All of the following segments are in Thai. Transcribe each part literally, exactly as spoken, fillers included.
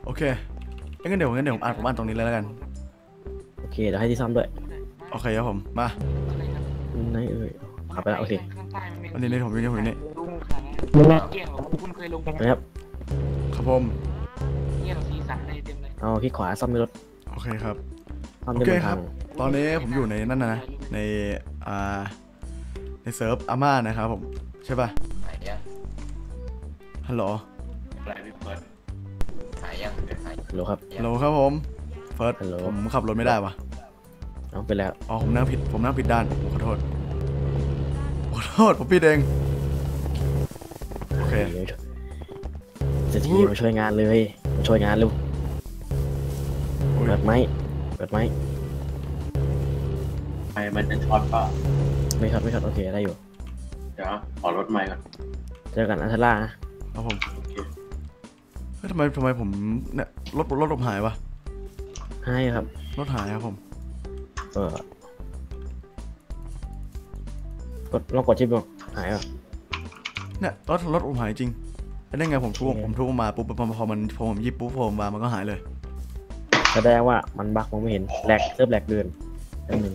โอเคงั้นเดี๋ยวงั้นเดี๋ยวผมอ่านผมอ่านตรงนี้เลยแล้วกันโอเคเดี๋ยวให้ที่ซ่อมด้วยโอเคครับผมมาไหนเอ่ยขับไปแล้วโอเคอันนี้นี่ผมอยู่นี่ผมอยู่นี่คุณเคยลงนะครับครับผมเนี่ยเราสีสันในเต็มเลยเอาคลิกขวาซ่อมในรถโอเคครับซ่อมโอได้เคบนคทารังบตอนนี้ผมอยู่ในนั่นนะในอ่าในเซิร์ฟอาม่านะครับผมใช่ป่ะหายยังฮัลโหลอะไรพี่เฟิร์สหายยังเป็นหายฮัลโหลครับฮัลโหลครับผมเฟิร์สฮัลโหลผมขับรถไม่ได้วะเอาไปแล้วอ๋อผมนั่งผิดผมนั่งผิดด้านผมขอโทษขอโทษผมผิดเองโอเคเศรษฐีมาช่วยงานเลยมาช่วยงานเร็วอุ๊ยเปิดไหมเปิดไหมไมมันจะช็อตป่ะไม่ครับไม่ครับโอเคได้อยู่เดี๋ยวขอรถไมค์ก่อนเจอกันอันเทล่านะครับผมเฮ้ยทำไมทำไมผมเนี่ยรถรถผมหายวะให้ครับรถหายครับผมเออ กดลองกดชิปดูหายอ่ะเนี่ยรถรถผมหายจริงแล้วได้ไงผมทุบผมทุบมาปุ๊บพอพอมันพอผมหยิบปุ๊บพอผมมามันก็หายเลยแสดงว่ามันบั๊กมองไม่เห็นแหลกเซิร์ฟแหลกเดินแป๊บนึง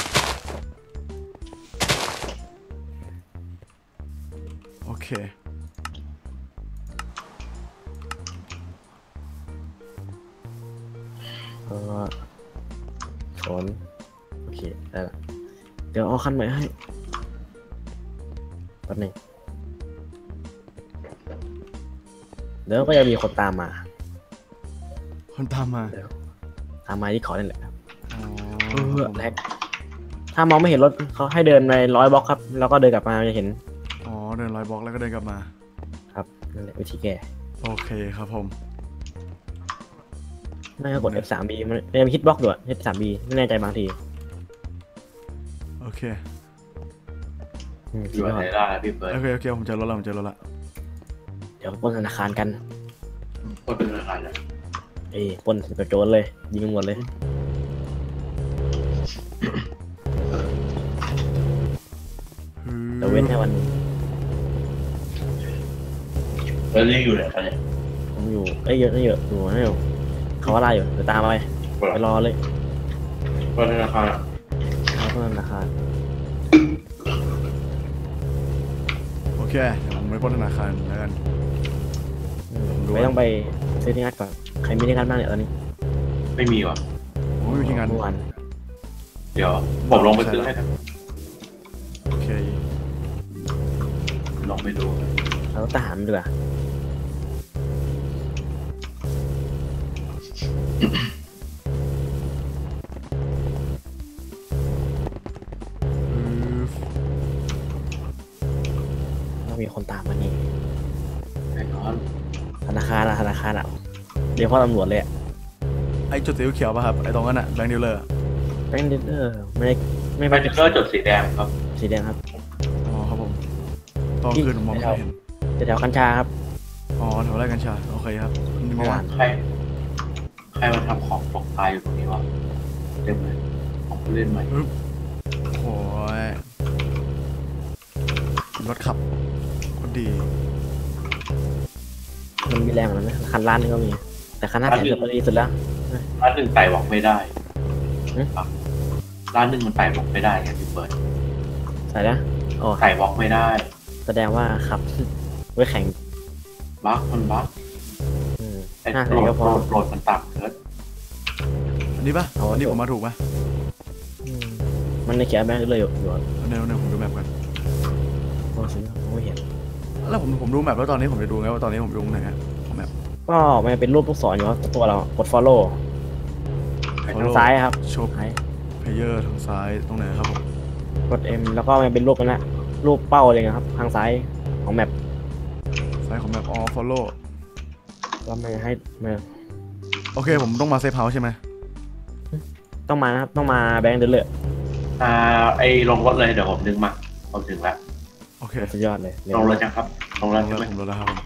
โอเคเออชนโอเคได้ละเดี๋ยวเอาคันใหม่ให้แป๊บนึงเดี๋ยวก็จะมีคนตามมาคนตามมาตามมาที่เขาเนี่ยแหละอ๋อเออแหลกถ้ามองไม่เห็นรถเขาให้เดินในร้อยบล็อกครับ แล้วก็เดินกลับมาจะเห็นอ๋อเดินร้อยบล็อกแล้วก็เดินกลับมาครับนั่นแหละวิธีแก้โอเคครับผมน่าจะกด เอฟ ทรี บี มันมันจะมีฮิตบล็อกด้วย เอฟ ทรี บี ไม่แน่ใจบางทีโอเคอืมอคิดยู่ไว้ก่อนไหนได้แล้วพี่เฟิร์สโอเคโอเคผมเจอรถแล้วผมเจอรถแล้วเดี๋ยวปล้นธนาคารกันคนเป็นอะไรนะเอ้ยปล้นกระโจนเลย ยิงกันหมดเลย แต่เว้นให้วันแล้วนี่อยู่ไหนกันเนี่ยผมอยู่เอ้ยเยอะเยอะอยู่นะอยู่เขาว่าไล่อยู่เดี๋ยวตามไปไปรอเลยคนธนาคารเขาปล้นธนาคารโอเคเดี๋ยวผมไปปล้นธนาคารแล้วกันอืมไม่ต้องไปซื้อที่งัดก่อนใครมีที่งัดบ้างเนี่ยตอนนี้ไม่มีว่ะผมไม่มีที่งานเมื่อวานเดี๋ยวผมลงไปซื้อให้ครับโอเคลองไปดูเราทหารดีกว่า เรามีคนตามมานี่แน่นอนธนาคารอะธนาคารอะเดี๋ยวพ่อตำรวจเลยอะไอ้จุดสีเขียวป่ะครับไอ้ตรงนั้นอะแบงค์ดีลเลอร์แบงค์เดลเลอร์ไม่ไม่แมจิเกอร์จดสีแดงครับสีแดงครับอ๋อครับผมตอนคืนผมมองไม่เห็นแถวๆกัญชาครับอ๋อแถวไร่กัญชาโอเคครับเมื่อวานใครใครมาทำของตกตายอยู่ตรงนี้วะเต็มเลยของผู้เล่นใหม่โอ้ยรถขับก็ดีมันมีแรงกว่านั้นนะคันล้านนึงก็มี แต่คันหน้าแสนเกือบดีสุดแล้วร้านหนึ่งไต่บอกไม่ได้หึร้านหนึ่งมันไต่บอกไม่ได้ไงพี่เฟิร์สใส่แล้วโอ้ไต่บอกไม่ได้แสดงว่าขับ ไว้แข่งบั๊กมันบั๊กอืมไอ้ห้าแสโหลนดก็พโหอลดโหลดมันต่ำเกินอันนี้ป่ะเอาอันนี้ผมมาถูกป่ะอืมมันในเขียนแบงค์เลยอยู่อยู่อันนี้อันนี้ผมดูแมปกันโอ้สิไม่เห็นแล้วผมผมดูแมปแล้วตอนนี้ผมจะดูไงว่าตอนนี้ผมอยู่ตรงไหนฮะของแมปก็มันเป็นรูปลูกศรอยู่ครับตัวเรากด follow ทางซ้ายครับโชว์ซ้ายเพลเยอร์ทางซ้ายตรงไหนครับผมกด M แล้วก็มันเป็นรูปนั่นแหละรูปเป้าเลยนะครับ ทางซ้ายของแมปซ้ายของแมป all follow ก็มันให้มาโอเคผมต้องมาเซฟเฮาส์ใช่ไหมต้องมานะครับต้องมาแบงค์เดลเลอร์อ่าไอ้ลงรถเลยเดี๋ยวผมดึงมาผมถึงแล้วโอเคสุดยอดเลยลงรถยังครับลงลแล้วงใช่แล้วไหมผมลงแล้วครับผม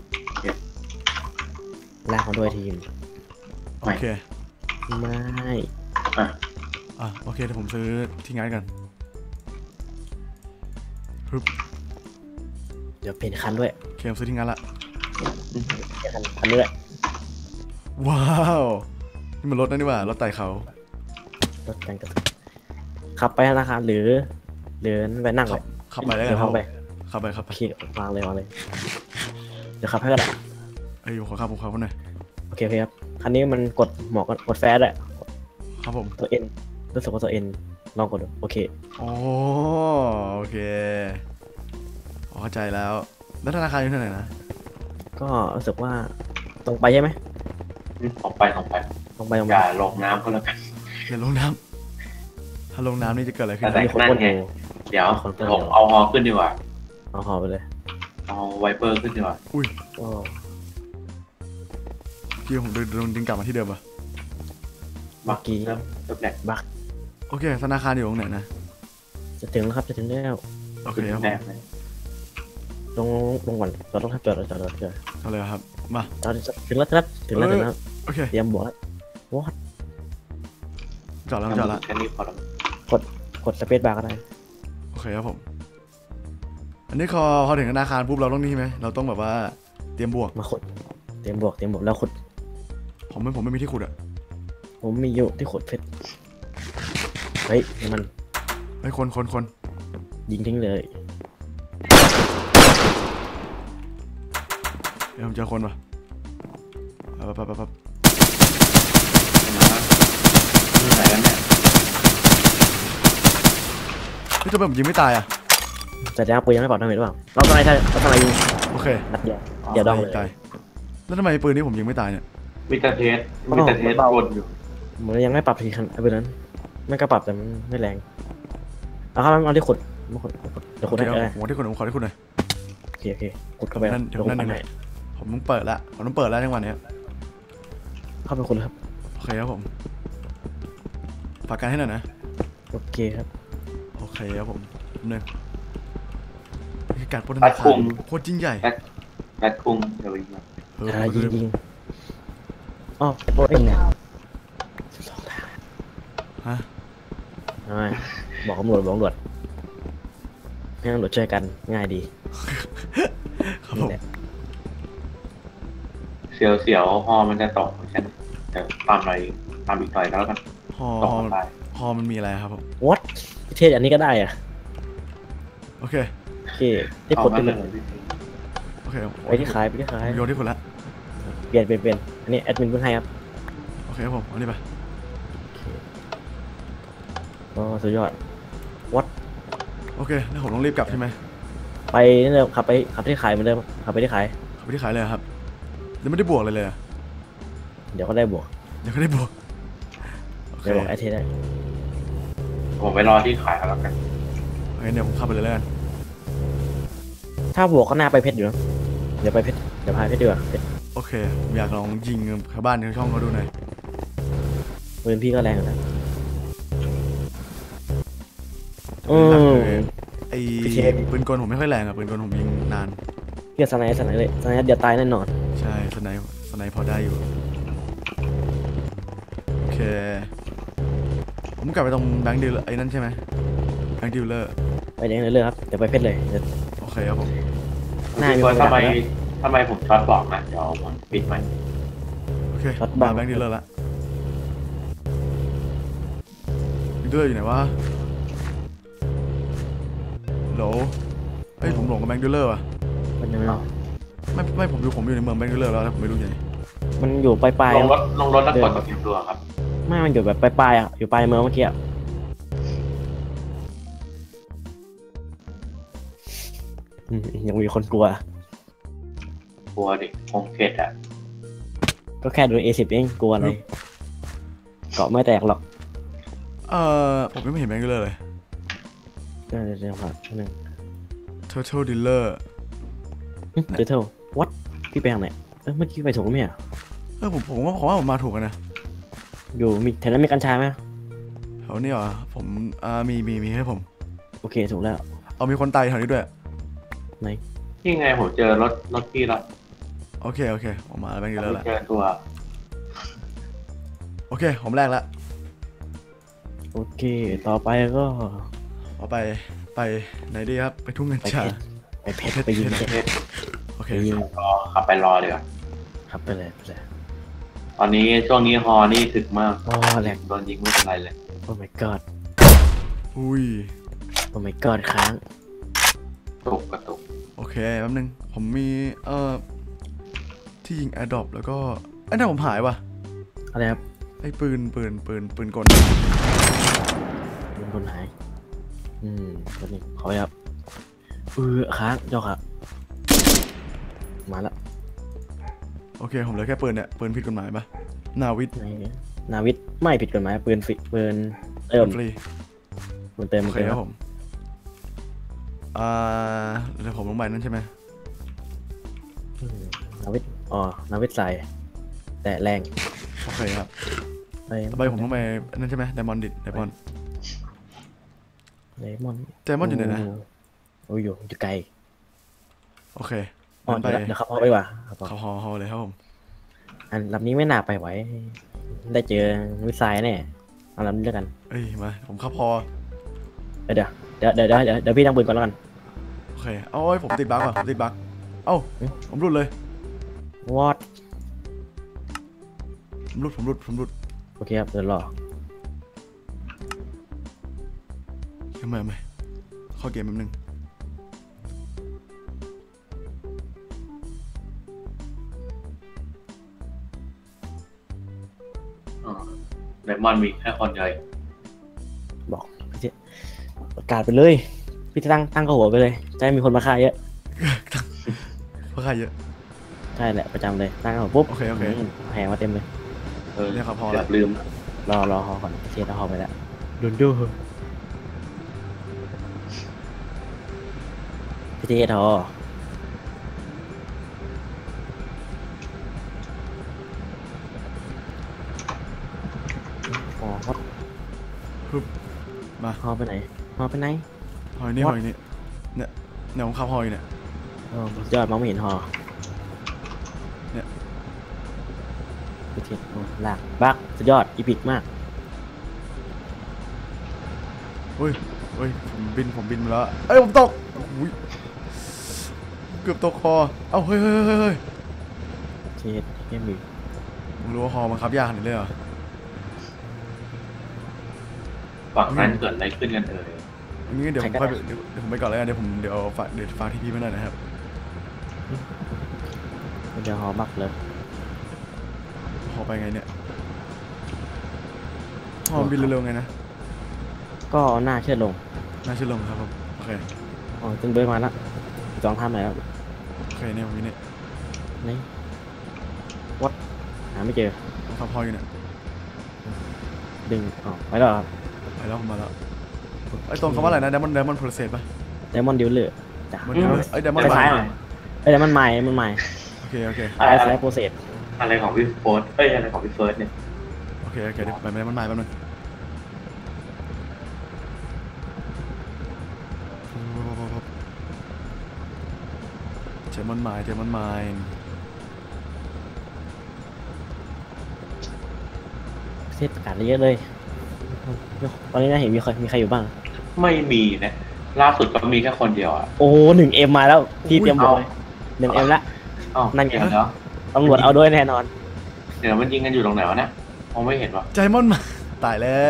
ลากมาด้วยทีมโอเคไม่อ่ะอ่ะโอเคเดี๋ยวผมซื้อที่งานกันปึ๊บเดี๋ยวเปลี่ยนคันด้วยโอเคผมซื้อที่งานละเปลี่ยนคันคันนี้แหละว้าวนี่มันรถนั่นนี่หว่ารถไต่เขารถกันกระตุกขับไปธนาคารหรือหรือไปนั่งขัเลบยขับไปแล้วกัเดี๋นยวเข้าไปขับไปขับโอไปเควางเลยวางเลยเดี๋ยวขับให้ก็ได้เอ้ยผมขอขับผมขับคนหน่อยโอเคโอเคครับคันนี้มันกดหมอกกดแฟร์ด้วยครับผมตัวเอ็นรู้สึกว่าตัวเอ็นลองกดดูโอเคโอ้โอเคอ๋อเข้าใจแล้วแล้วธนาคารอยู่ที่ไหนนะก็รู้สึกว่าตรงไปใช่ไหมผมไปผมไปตรงไปตรงอไปย่าลงน้ำก็แล้วกันเดี๋ยวลงน้ำถ้าลงน้ำนี่จะเกิดอะไรขึ้นแต่มีคนพ่นนั่นไงโอ้เดี๋ยวผมเอาฮอขึ้นดีกว่าเอาหอไปเลยเอาไวเปอร์ขึ้นดีกว่าอุ้ยโอ้พี่ผมดึงดึงดึงกลับมาที่เดิมปะเมื่อกี้เริ่มเริ่มแรกบักโอเคธนาคารอยู่ตรงไหนนะจะถึงแล้วครับจะถึงแล้วโอเคขึ้นครับแรกเลยลงลงก่อนจอดรถครับจอดรถจอดรถจอดรถเอาเลยครับมาจอดถึงแล้วครับถึงแล้วถึงแล้วโอเคเตรียมบวกวอดจอดแล้วจอดแล้วแค่นี้พอแล้วกดสเปซบาร์ก็ได้โอเคครับผมอันนี้พอพอถึงธนาคารปุ๊บเราต้องนี่ไหมเราต้องแบบว่าเตรียมบวกมาขุดเตรียมบวกเตรียมบวกแล้วขุดผมไม่ผมไม่มีที่ขุดอะผมมีอยู่ที่ขุดเพชรเฮ้ยนี่มันไอ้ยคนคนคนยิงทิ้งเลยเดี๋ยวผมเจอคนปะปั๊บปั๊บปั๊บปั๊บที่ไหนกันเนี่ยเฮ้ยทำไมผมยิงไม่ตายอะแต่ยังปืนยังไม่ปลอดดาเมจหรือเปล่าเราทำไมถ้าเราทำไมยิงโอเคนัดเดียวเดี๋ยวดองเลยตายแล้วทำไมปืนนี้ผมยิงไม่ตายเนี่ยมีแต่เทสมีแต่เทสวนอยู่เหมือนยังไม่ปรับทีคันไอ้ปืนนั้นไม่ก็ปรับแต่มันไม่แรงเอาครับเอาที่ขุดมาขุดขุดเดี๋ยวขุดให้โอก็เคได้ผมขอที่คุณผมขอที่คุณหน่อยโอเคโอเคขุดเข้าไปนั่นเดี๋ยวลงนั่นไปหนึ่งไหนผมต้องเปิดละผมต้องเปิดแล้วจังหวะเนี้ยเข้าไปขุดเลยครับโอเคครับผมฝากการให้หน่อยนะโอเคครับโอเคครับผมหนึ่งนี่คือการปล้นธรันาดคารคุมโคตรยิ่งใหญ่รัดคุมเดี๋ยวไปยิงเอออ่ายิงยิงอ๋อโอ้ยเนี่ยสองทางฮะทำไมบอกตำรวจบอกตำรวจให้ตำรวจช่วยกันง่ายดีครับผมนี่แหละเสียวเสียวฮอมันจะตกฉันแต่ตามหน่อยตามอีกหน่อยแล้วกันฮอตกฮอไปฮอมันมีอะไรครับผม what เทศอันนี้ก็ได้อะโอเคโอเคที่เอาขุดมาเป็นเลเลยยโอเคไปที่ขายไปที่ขายโยนที่คุณละเปลี่ยนเปลี่ยนเปลี่ยนอันนี้แอดมินเพิ่งให้ครับโอเคครับผมเอานี่ไปโอ้สุดยอดโอเคแล้วผมต้องรีบกลับใช่ไหมไปนี่เลยขับไปขับไปที่ขายเหมือนเดิมขับไปที่ขายขับไปที่ขายเลยเหรอครับยังไม่ได้บวกเลยเลยอะเดี๋ยวก็ได้บวกยังไม่ได้บวกโอเคเดี๋ยวบอกไอเทได้ผมไปรอที่ขายแล้วกันโอเคเดี๋ยวผมขับไปเลยแล้วกันถ้าบวกก็น่าไปเพชรอยู่นะเดี๋ยวไปเพชรเดี๋ยวพาเพชรดีกว่าเพชรโอเคผมอยากลองยิงชาวบ้านในช่องเขาดูหน่อยปืนพี่ก็แรงอยู่นะอืหลักมเลยไอ้พี่เชฟปืนกลผมไม่ค่อยแรงอะปืนกลผมยิงนานเกียร์สไนด์สไนด์เลยสไนด์เดี๋ยวตายแน่นอนใช่สไนป์สไนป์พอได้อยู่โอเคผมกลับไปตรงแบงค์ดีลเลอร์ไอ้นั่นใช่ไหมแบงค์ดีลเลอร์ไปเลี้ยงเรื่อยๆครับเดี๋ยวไปเพชรเลยเดี๋ยวโอเคครับผมหน้ามีว่าคนทำไมดักแล้วทำไมผมช็อตบอกนะเดี๋ยวผมปิดใหม่โอเคช็อตมาบังแบงค์ดีลเลอร์ละดีลเลอร์อยู่ไหนวะโหลเฮ้ยผมหลงกับแบงค์ดีลเลอร์ว่ะมันยังไม่เอาไม่ไม่ผมอยู่ผมอยู่ในเมืองแบงค์ดีลเลอร์แล้วแต่ผมไม่รู้ยังไงมันอยู่ปลายๆลงครรับถลงรถแล้วกดตัวเก็บตัวครับไม่มันอยู่แบบปลายๆอ่ะอยู่ปลายเมืองเมื่อกี้อะอืมยังมีคนกลัวกลัวดิคงเผ็ดอ่ะก็แค่โดน เอ สิบ เองกลัวอะไรเกาะไม่แตกหรอกเอ่อผมยังไม่เห็นแบงค์ดีลเลอร์เลยเดี๋ยวเดี๋ยวเดี๋ยวครับหนึ่ง Turtle Dealer เดี๋ยวเท่า what พี่ไปทางไหนเออเมื่อกี้ไปถูกไหมอ่ะเออผมผมว่าผมว่าผมมาถูกกันนะอยู่มีแถวนั้นมีกัญชาไหมแถวนี้เหรอผมอ่ามีมีมีให้ผมโอเคถูกแล้วเอามีคนตายแถวนี้ด้วยไหนที่ไงผมเจอรถรถพี่แล้วโอเคโอเคผมมาแบงค์ดีลเลอร์ไม่ละเจอตัวโอเคผมแรกละโอเคต่อไปก็เอาไปไปไหนดีครับไปทุ่งกัญไปชาเพชรไปเพชรไปยิงเพชรเผ็ดโอเคไปยิงรอขับไปรอเลยอ่ะครับไปเลยไปเลยตอนนี้ช่วงนี้ฮอนี่ถึกมากโอ้แหลกโดนยิงไม่เป็นไรเลยโอ้ my god อุ้ยโอ้ my god ค้างตกกระตุกโอเคแป๊บนึงผมมีเอ่อที่ยิงแอร์ดรอปแล้วก็ไอ้นั่นผมหายว่ะอะไรครับไอ้ปืนปืนปืนปืนกลเป็นคนหายอืมตัวนี้ขอไปครับเออค้างเจ้าครับมาแล้วโอเคผมเหลือแค่ปืนเนี่ยปืนผิดกฎหมายปะนาวิทไหนนาวิทไม่ผิดกฎหมายปืนฟิปืนเติมฟรีปืนเติมโอปืนเคเติมครับผมอ่าเดี๋ยวผมลงไปนั่นใช่ไหมอืมนาวิทอ๋อนาวิทใส่แต่แรงโอเคครับไปต่อไปผมต้องไปนั่นใช่ไหมไดมอนด์ดิไดมอนด์เลมอนไดมอนด์อยู่ไหนนะโอ้ยอยู่อยู่ไกลโอเคอ๋องั้นไปเดี๋ยวเดี๋ยวเขาเอาไปว่ะครับผมเขาฮอฮอเลยครับผมอันลำนี้ไม่น่าไปไหวได้เจอวิสัยแน่เอาลำนี้แล้วกันเอ้ยมาผมขับฮอเดี๋ยวเดี๋ยวเดี๋ยวเดี๋ยวเดี๋ยวเดี๋ยวพี่ตั้งปืนก่อนแล้วกันโอเคเอาไว้ผมติดบั๊กว่ะผมติดบั๊กเอ้าอืมผมหลุดเลยวอดผมหลุดผมหลุดผมหลุดโอเคครับเดี๋ยวรอทำไมทำไมเข้าเกมแป๊บนึงอ๋อไดมอนด์มีแค่คนเดียวเองบอกพี่เจประกาศไปเลยพี่ตั้งตั้งกระหัวไปเลยจะได้มีคนมาฆ่าเยอะเพราะใครเยอะใช่แหละประจำเลยตั้งกระหัวปุ๊บโอเคโอเคมแหงมาเต็มเลยเออเนี่ยครับพอละเกือบลืมรอรอฮอก่อนพี่เจเราฮอไปแล้วดุนดูพี่เจทออ๋อฮอปึ๊บมาฮอไปไหนฮอไปไหนหอยนี่ห What? อยนี่เนี่ยเนี่ยผมขับหอยเนี่ยเออสุดยอดมองไม่เห็นฮอเนี่ยพี่เจโอ้ลากบักสุดยอดอีพิกมากอุ้ยอุ้ยผมบินผมบินมาแล้วเอ้ยผมตกอุ้ยเกือบตกคอเอ้าเฮ้ยเฮ้ยเฮ้ยเฮ้ยเจเกมบีผมรู้ว่าคอมันขับยากขนาดนี้เลยเหรอฝั่งนั้นเกิดอะไรขึ้นกันเอ่ยงั้นเดี๋ยวผมค่อยไปเดี๋ยวเดี๋ยวผมไปก่อนแล้วกันเดี๋ยวผมเดี๋ยวฝากเดี๋ยวฝากที่พี่ไม่ได้นะครับมันจะฮอบักเลยพอไปไงเนี่ยพอมันบินเร็วๆไงนะก็เอาหน้าเชื่อดลงน่าเชื่อลงครับผมโอเคอ๋อจนเบิร์มาแล้วสองทำไหนแล้วโอเคเนี่ยผมนี่เนี่ยนี่วัดหาไม่เจอผมขับหอยอยู่เนี่ยดึงอ๋อไปแล้วครับไปแล้วผมมาแล้วไอ้ตรงคำว่าอะไรนะ Diamond Diamond Process ป่ะไดมอนด์ดิวเลอร์จ้ะมันไอ้ Diamond ไป Mine ซ้ายหน่อยเอ้ยไดมอนด์ใหม่มันใหม่โอเคโอเคซ้ายซ้ายโปรเซสอะไรของพี่โฟร์เอ้ยอะไรของพี่เฟิร์สเนี่ยโอเคโอเคเดี๋ยวไป Diamond Mine แป๊บนึงเจมอนไมน์เจมอนไมน์เซตประกาศเยอะเลยตอนนี้น่าเห็นมีใครมีใครอยู่บ้างไม่มีนะล่าสุดก็มีแค่คนเดียวอ่ะโอ้หนึ่งเอ็มมาแล้วพี่เตรียมบอกเลยหนึ่งเอ็มละอ้าวนั่นไงเดี๋ยวเดี๋ยวตำรวจเอาด้วยแน่นอนเดี๋ยวมันยิงกันอยู่ตรงไหนวะเนี่ยมองไม่เห็นวะเจมอนไมน์ตายแล้ว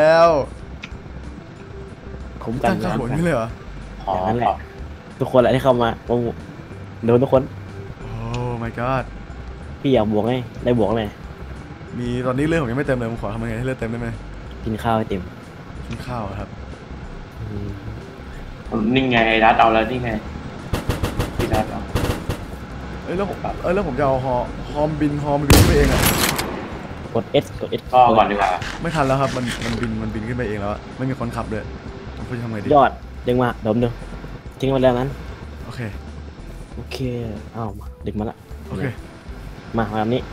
คุ้มกันตั้งค่าหัวนี่เลยเหรออ๋ออย่างนั้นแหละทุกคนแหละที่เข้ามาโอ้โดนทุกคนโอ้ my god พี่อยากบวกไงได้บวกเลยมีตอนนี้เลือดผมยังไม่เต็มเลยผมขอทำยังไงให้เลือดเต็มได้ไหมกินข้าวให้เต็มกินข้าวอะครับอืมนี่ไงไอ้รัดเอาแล้วนี่ไงพี่รัดเอาเอ้ยแล้วผมเอ้ยแล้วผมจะเอาฮอฮอมบินฮอมบินขึ้นไปเองอะกด S กด S ก็ก่อนดีกว่าไม่ทันแล้วครับมันมันบินมันบินขึ้นไปเองแล้วอะไม่มีคนขับเลยผมจะทำไงดียอดดึงมาเดมดูทิ้งมาแล้วนั้นโอเคโอเคอ้าวมาดึงมาละโอเคมาแบบนี้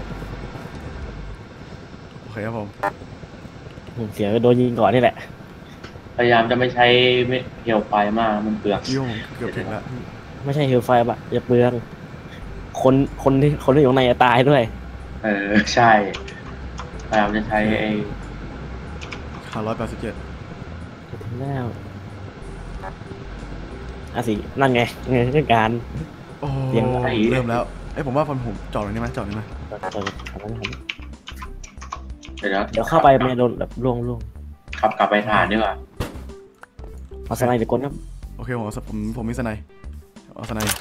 โอเคครับผมอืมเสียก็โดนยิงก่อนนี่แหละพยายามจะไม่ใช้เฮลไฟมากมันเปลืองยี่ห้อผมเกือบถึงแล้วไม่ใช่เฮลไฟปะอย่าเปลืองคนคนที่คนที่อยู่ข้างในจะตายด้วยเออใช่พยายามจะใช้ไอ้ห้าร้อยแปดสิบเจ็ดถึงแล้วอ่ะสินั่นไงเงินการโอ้เสียงอะไรเริ่มแล้วเอ้ยผมว่าฟันผมจอดตรงนี้ไหมจอดตรงนี้ไหมจอดจอดจอดจอดเดี๋ยวนะเดี๋ยวเข้าไปไม่โดนแบบล่วงล่วงขับกลับไปฐานดีกว่าเอาสไนไปกดครับโอเคผมเอาผมผมมีสไนเอาสไนโอเค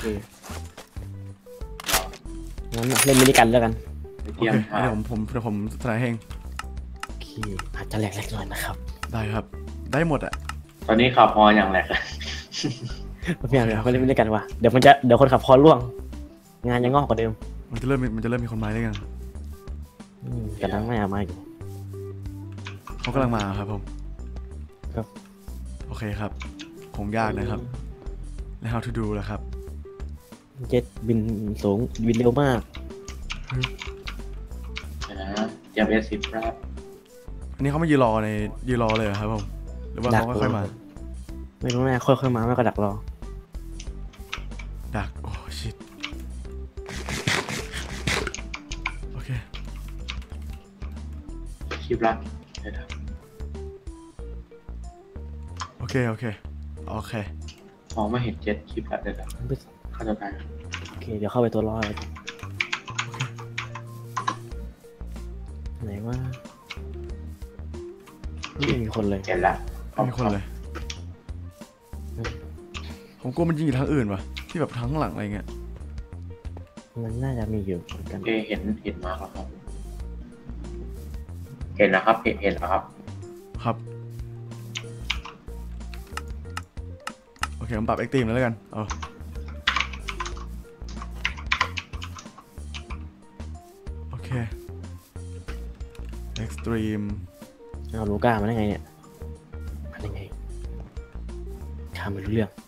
งั้นเล่นมินิกันแล้วกันไปโอเตรียมเคฐานเดี๋ยวผมผมเดี๋ยวผมสไนเฮงโอเคอาจจะแหลกๆหน่อยนะครับได้ครับ ได้หมดอ่ะตอนนี้ขับพออย่างแหลกไม่เอาเลยไม่เล่นมินิกันว่ะเดี๋ยวมันจะเดี๋ยวคนขับพอล่วง งานยังงอกกว่าเดิมมันจะเริ่มมีมันจะเริ่มมีคนมาได้ยังอืมกระดังไม่เอามาอยู่เขากำลังมาครับผมครับโอเคครับ คงยากนะครับ แล้ว how to do ล่ะครับเจ็ตบินสูงบินเร็วมากนะเตรียมเอสสิบครับอันนี้เขามายืนรอในยืนรอเลยเหรอครับผมหรือว่าเขาค่อยๆมาไม่รู้แน่ค่อยๆมาไม่ก็ดักรอดักโอ้ชิตโอเคคลิปละเดี๋ยวนะโอเคโอเคโอเคมองไม่เห็นเจ็ตคลิปละเดี๋ยวนะเข้าใจไหมโอเคเดี๋ยวเข้าไปตัวรอดไหนว่าไม่มีคนเลยเห็นละไม่มีคนเลย ผมกลัวมันยิงอยู่ทางอื่นวะที่แบบทางข้างหลังอะไรเงี้ยมันน่าจะมีอยู่เหมือนกันเอเห็นเห็นมากแล้วครับ เห็นนะครับ เห็นเห็นแล้วครับครับโอเคผมปรับเอ็กตีมแล้วกันเอาโอเคเอ็กซ์ตรีมเอาลูก้ามาได้ไงเนี่ยมาได้ไงข้าไม่รู้เรื่อง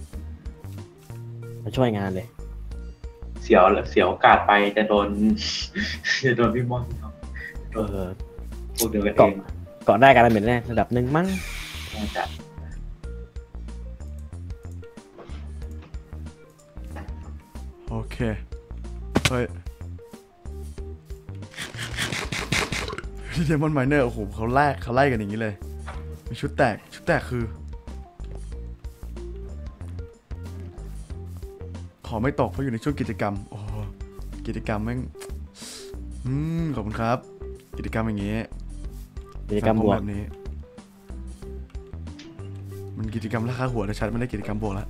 มาช่วยงานเลยเสียวเสียวกาดไปจะโดน จะโดนพี่ม่อนครับเออพวกเดียวกันเอเกาะงเกาะได้การเป็นแน่ระดับหนึ่งมั้งน่าจะโอเคเฮ้ยพี่เดมอนไมเนอร์โอ้โหเขาแลกเขาไล่กันอย่างนี้เลยมีชุดแตกชุดแตกคือ ขอไม่ตกเพราะอยู่ในช่วงกิจกรรมโอ้กิจกรรมแม่งอืมขอบคุณครับ กิจกรรมอย่างงี้กิจกรรมบวกแบบนี้ มันกิจกรรมราคาหัวแต่ชัดไม่ได้กิจกรรมบวกแล้ว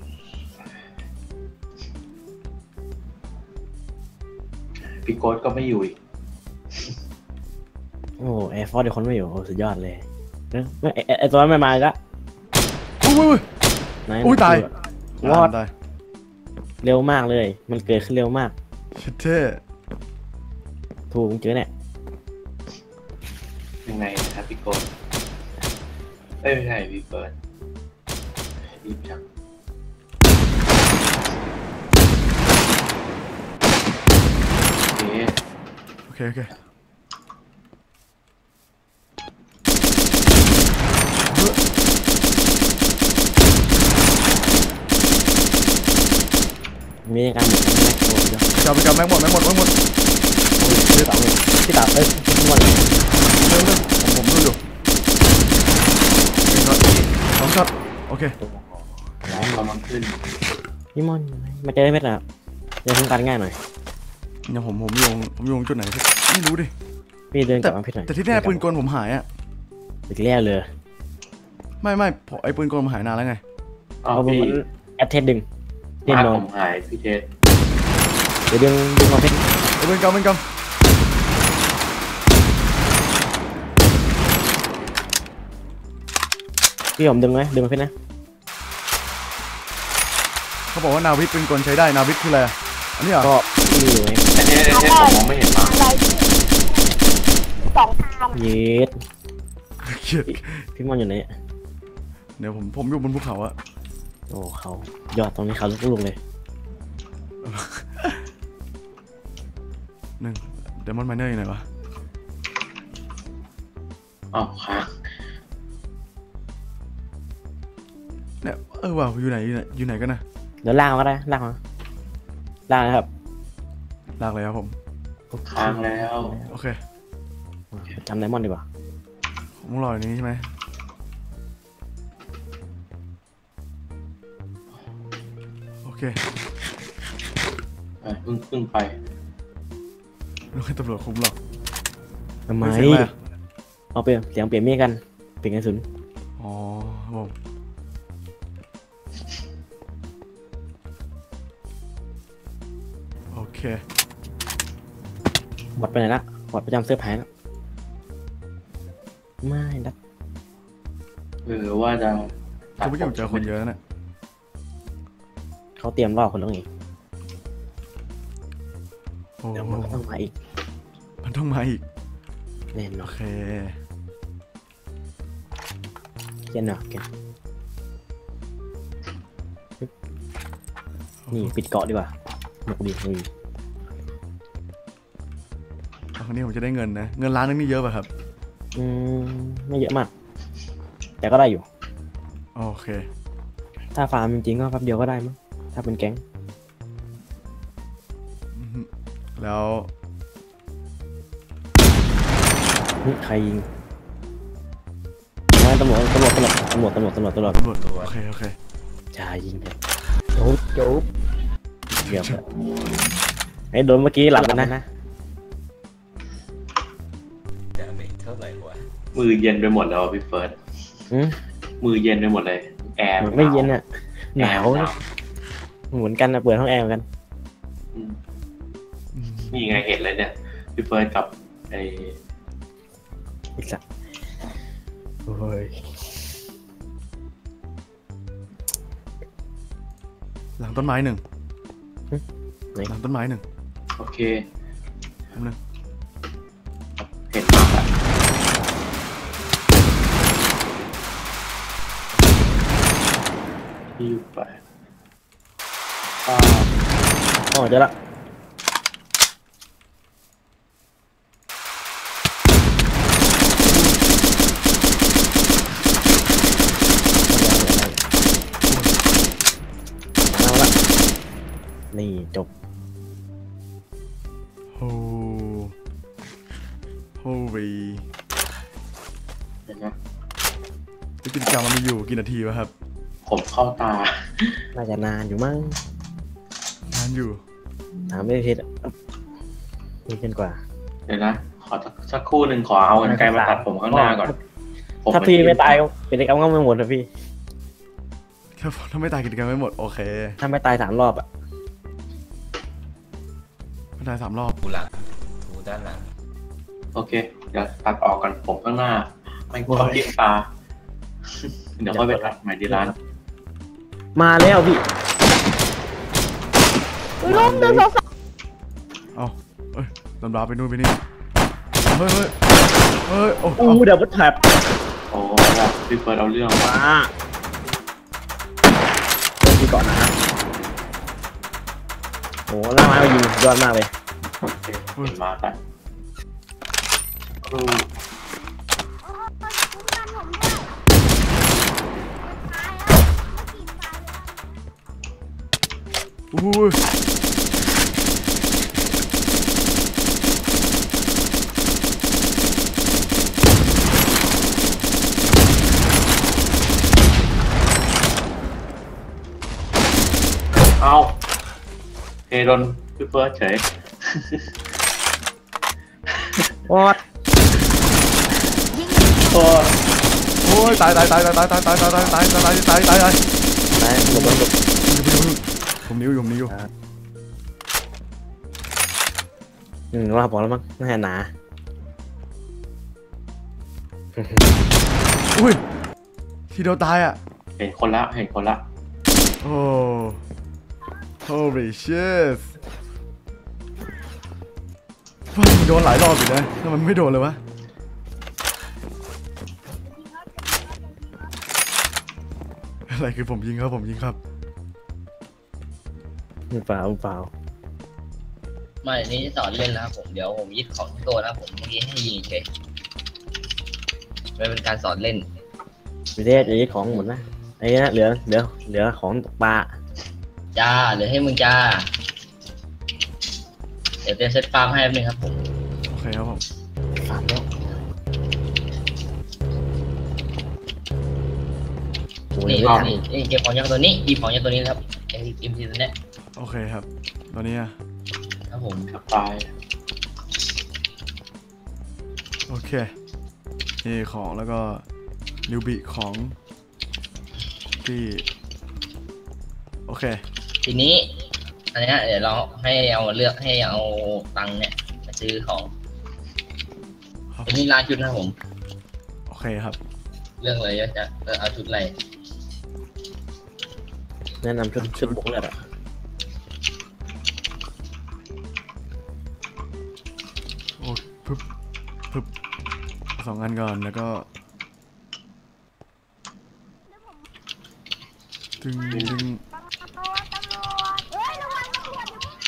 พี่โก้ก็ไม่อยู่อีกโอ้แอร์ฟอร์เดี๋ยวคนไม่อยู่โอ้สุดยอดเลยเอ้ยไม่ไอ้ไอ้ไอตัวนั้นไม่มาอีกละอุ้ยอุ้ยไหนอุ้ยตายวอดตายเร็วมากเลย มันเกิดขึ้นเร็วมากชิดเท่ถูกมึงเจอเนี่ยยังไงนะครับพี่โก้เอ้ยไม่ใช่พี่เฟิร์นรีบจังโอเคโอเคโอเคมีการหมุนแม็กโครด้วยกลับไปกลับแม็กหมดแม็กหมดแม็กหมดโอ้ยพี่เต๋าเลยพี่เต๋าเอ้ยพี่มอนเลยเร็วเร็วผมผมดูอยู่หนึ่งช็อตสองช็อตโอเคกำลังขึ้นพี่มอนมาเจอได้ไหมล่ะจะทำการง่ายหน่อยยังผมผมโยงผมโยงจุดไหนไม่รู้ดิพี่เดินกแต่ลับมาพี่หน่อยแต่ที่แน่ปืนกลผมหายอ่ะอีกแล้วเลยไม่ไม่ผมไอ้ปืนกลผมหายนานแล้วไงอ้าวเอาผมพี่แอดเทสดึงเล่นบ้านนอผนมหายพี่เจษเดี๋ยวดึงดึงมาเพชรไอ้ปืนกลปืนกลพี่ผมดึงไหมดึงมาเพชรนะเขาบอกว่านาวิกปืนกลใช้ได้นาวิกคืออะไรอะอันนี้เหรอก็พี่อยู่ไงแต่เจษเจษผมมองไม่เห็นมาอะไรสองทามเย็ดเกลียดพี่มอนอยู่ไหนเดี๋ยวผมผมอยู่บนภูเขาอะโอ้เขายอดตรงนี้เขาลุกลุงเลยหนึ่งเดมอนไมเนอร์อยู่ไหนวะอ้าวค้างเนี่ยเออว่ะอยู่ไหนอยู่ไหนอยู่ไหนกันนะเดี๋ยวล่างมาก็ได้ล่างมาล่างนะครับลากเลยครับผมค้างแล้วโอเคจำไดมอนด์ดีกว่าผมรออย่างนี้ใช่ไหมโอเคอ่ะเพิ่งเพิ่งไปไม่ให้ตำรวจคุมหรอกไปทำไมเสียงอะไรอะเอาเปลี่ยนเสียงเปลี่ยนมีดกันเปลี่ยนกระสุนอ๋อครับผมโอเคบอดไปไหนละบอดประจำเสื้อผ้าแล้วไม่ดักเออว่าจะเขาไม่อยากเจอคนเยอะนะเขาเตรียมล่อคนแล้วไงโอ้เดี๋ยวมันก็ต้องมาอีกมันต้องมาอีกแน่นอโอน เคเย็นเนาะแกนี่ปิดเกาะดีกว่าหนุกดีนี่ครั้งนี้ผมจะได้เงินนะ เงินล้านนึงนี่เยอะป่ะครับอืมไม่เยอะมาก แต่ก็ได้อยู่โอเคถ้าฟาร์มจริงๆก็แป๊บเดียวก็ได้มั้งถ้าเป็นแก๊งอือฮึแล้วนี่ใครยิงไม่ตำรวจตำรวจตำรวจตำรวจตำรวจตำรวจตำรวจตำรวจโอเคโอเคจ่ายิงครับโจ๊บโจ๊บเกือบแล้วไอ้โดนเมื่อกี้หลับไปนะมือเย็นไปหมดแล้วพี่เฟิร์สอืมมือเย็นไปหมดเลยแอร์ไม่เย็นอ่ะหนาวหนาวเหมือนกันนะเปิดห้องแอร์เหมือนกันอืมอืมนี่ไงเห็นเลยเนี่ยพี่เฟิร์สกับไอ้อีกสักโอ้ยหลังต้นไม้หนึ่งไหนหลังต้นไม้หนึ่งโอเคแป๊บนึงเห็นมากอะที่อยู่ไปก็อ๋อเจอละเอาละนี่จบโฮโฮวีเห็นไหมกิจกรรมมันมีอยู่กี่นาทีวะครับผมเข้าตาน่าจะนานอยู่มั้งนานอยู่ถามไม่ได้ทิศนี่เกินกว่าเดี๋ยวนะ ขอสักสักครู่หนึ่งขอเอากันไกลมาตัดผมข้างหน้าก่อนผมถ้าพี่ไม่ตายก็เป็นกรรมก็ไม่หมดนะพี่แค่ถ้าไม่ตายกิจกรรมไม่หมดโอเคถ้าไม่ตายสามรอบอ่ะไม่ตายสามรอบถูหลังถูด้านหลังโอเค เดี๋ยวตัดออกกันผมข้างหน้า ไม่กลัวเรียกตา เดี๋ยวค่อยไปตัดใหม่ที่ร้านมาแล้วพี่ล้มเดินสองสามเอาเอ้ยลำดาไปนู่นไปนี่เฮ้ยเฮ้ยเฮ้ยโอ้อู้เอาเดี๋ยวมันแถบโอ้พี่เฟิร์สเอาเรื่องว่ะมาพี่ก่อนนะโอ้หน้าไม้มายิงยอดมากเลยโอเคเห็นมากอ่ะครูอุ้ยเอาเฮโดนพี่เฟิร์สเฉยวอดโอ้โอ้ยตายตายตายตายตายตายตายตายตายตายตายตายตายตายไหนหลบหลบหลบผมนิ้วอยู่ผมนิ้วอยู่หนึ่งรอบพอแล้วมั้งน่าจะหนาอุ้ยทีเดียวตายอ่ะเห็นคนละเห็นคนละโอ้ holy shit ว่ามันโดนหลายรอบอยู่นะทำไมมันไม่โดนเลยวะอะไรคือผมยิงครับผมยิงครับมือเปล่ามือเปล่าไม่อันนี้สอนเล่นแล้วครับผมเดี๋ยวผมยึดของทั้งตัวนะครับผมเมื่อกี้ให้ยิงเฉยไม่เป็นการสอนเล่นพี่เทศอย่ายึดของหมดนะไอ้นี่นะเหลือเหลือเหลือของตกปลาจ้าเหลือให้มึงจ้าเดี๋ยวเตรียมเซตฟาร์มให้แป๊บนึงครับผมโอเคครับผมสามแล้วโอ้ยนี่ไม่ทันนี่นี่เก็บของจากตัวนี้ดีของจากตัวนี้นะครับไอ้เอ็มซีตัวเนี้ยโอเคครับตอนนี้อะครับผมกับตายนโอเคนี่ของแล้วก็นิวบิของที่โอเคทีนี้ อันเนี้ยเดี๋ยวเราให้เอาเลือกให้เอาตังค์เนี่ยมาซื้อของครับอันนี้ร้านชุดนะครับผมโอเคครับเรื่องเลยจะเออเอาชุดอะไรแนะนำชุดชุดบุกเลยอ่ะโอ้พึบพึบสองอันก่อนแล้วก็ดึงดึงตำรวจตำรวจเฮ้ยระวังตำรว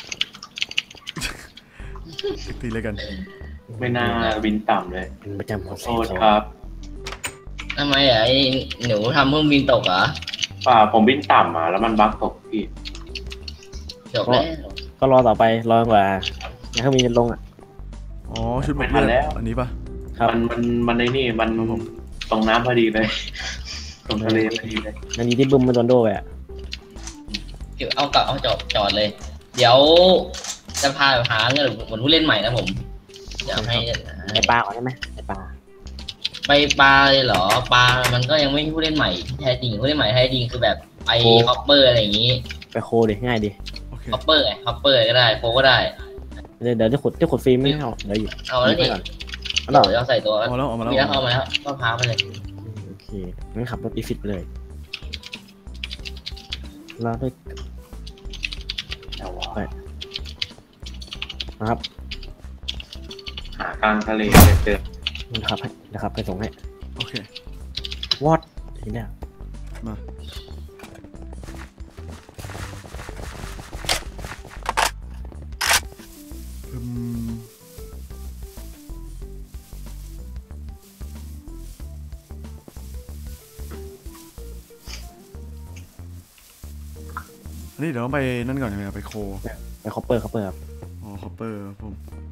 จตีเลยกันไม่น่าบินต่ำเลยเป็นประจำของโทเซษโซครับทำไมอ่ะไอ้หนูทำเครื่องบินตกเหรอป่าผมบินต่ำมาแล้วมันบั๊กตกพี่จบแล้วก็รอต่อไปรอกว่าอยากให้มีลงอ่ะอ๋อชุดหมดเลือดอันนี้ปะครับมันมันมันในนี่มันครับผมตรงน้ำพอดีเลย ตรงทะเลพอดีเลยอันนี้ที่บึ้มมาโดนโดไปอ่ะเก็บเอากลับเอาจอดจอดเลย เดี๋ยวจะพาไปหาเงินเหมือนผู้เล่นใหม่นะผมเดี๋ยวให้ไอปลาก่อนได้ไหมไอปลาไปปลาเลยเหรอปลามันก็ยังไม่มีผู้เล่นใหม่ที่แท้จริงผู้เล่นใหม่แท้จริงคือแบบไอฮอปเปอร์อะไรอย่างงี้ไปโคดิง่ายดิโอเคฮอปเปอร์ไงฮอปเปอร์ก็ได้โฟก็ได้เดี๋ยวเดี๋ยวจะขุดจะขุดฟิล์มไม่เอาเดี๋ยวอยู่เอาแล้วนี่ก่อนเดี๋ยวเราใส่ตัวเอาแล้วเอามาแล้วมีแล้วเข้ามาแล้วก็พาไปเลยโอเคงั้นขับรถอีฟิตไปเลยแล้วด้วยแต่ว่านะครับหากลางทะเลเจอนะครับให้นะครับไปส่งให้โอเควอดทีเนี้ยมาอืมอันนี้เดี๋ยวต้องไปนั่นก่อนใช่ไหมครับไปโคไปคอปเปอร์คอปเปอร์ครับอ๋อคอปเปอร์ผม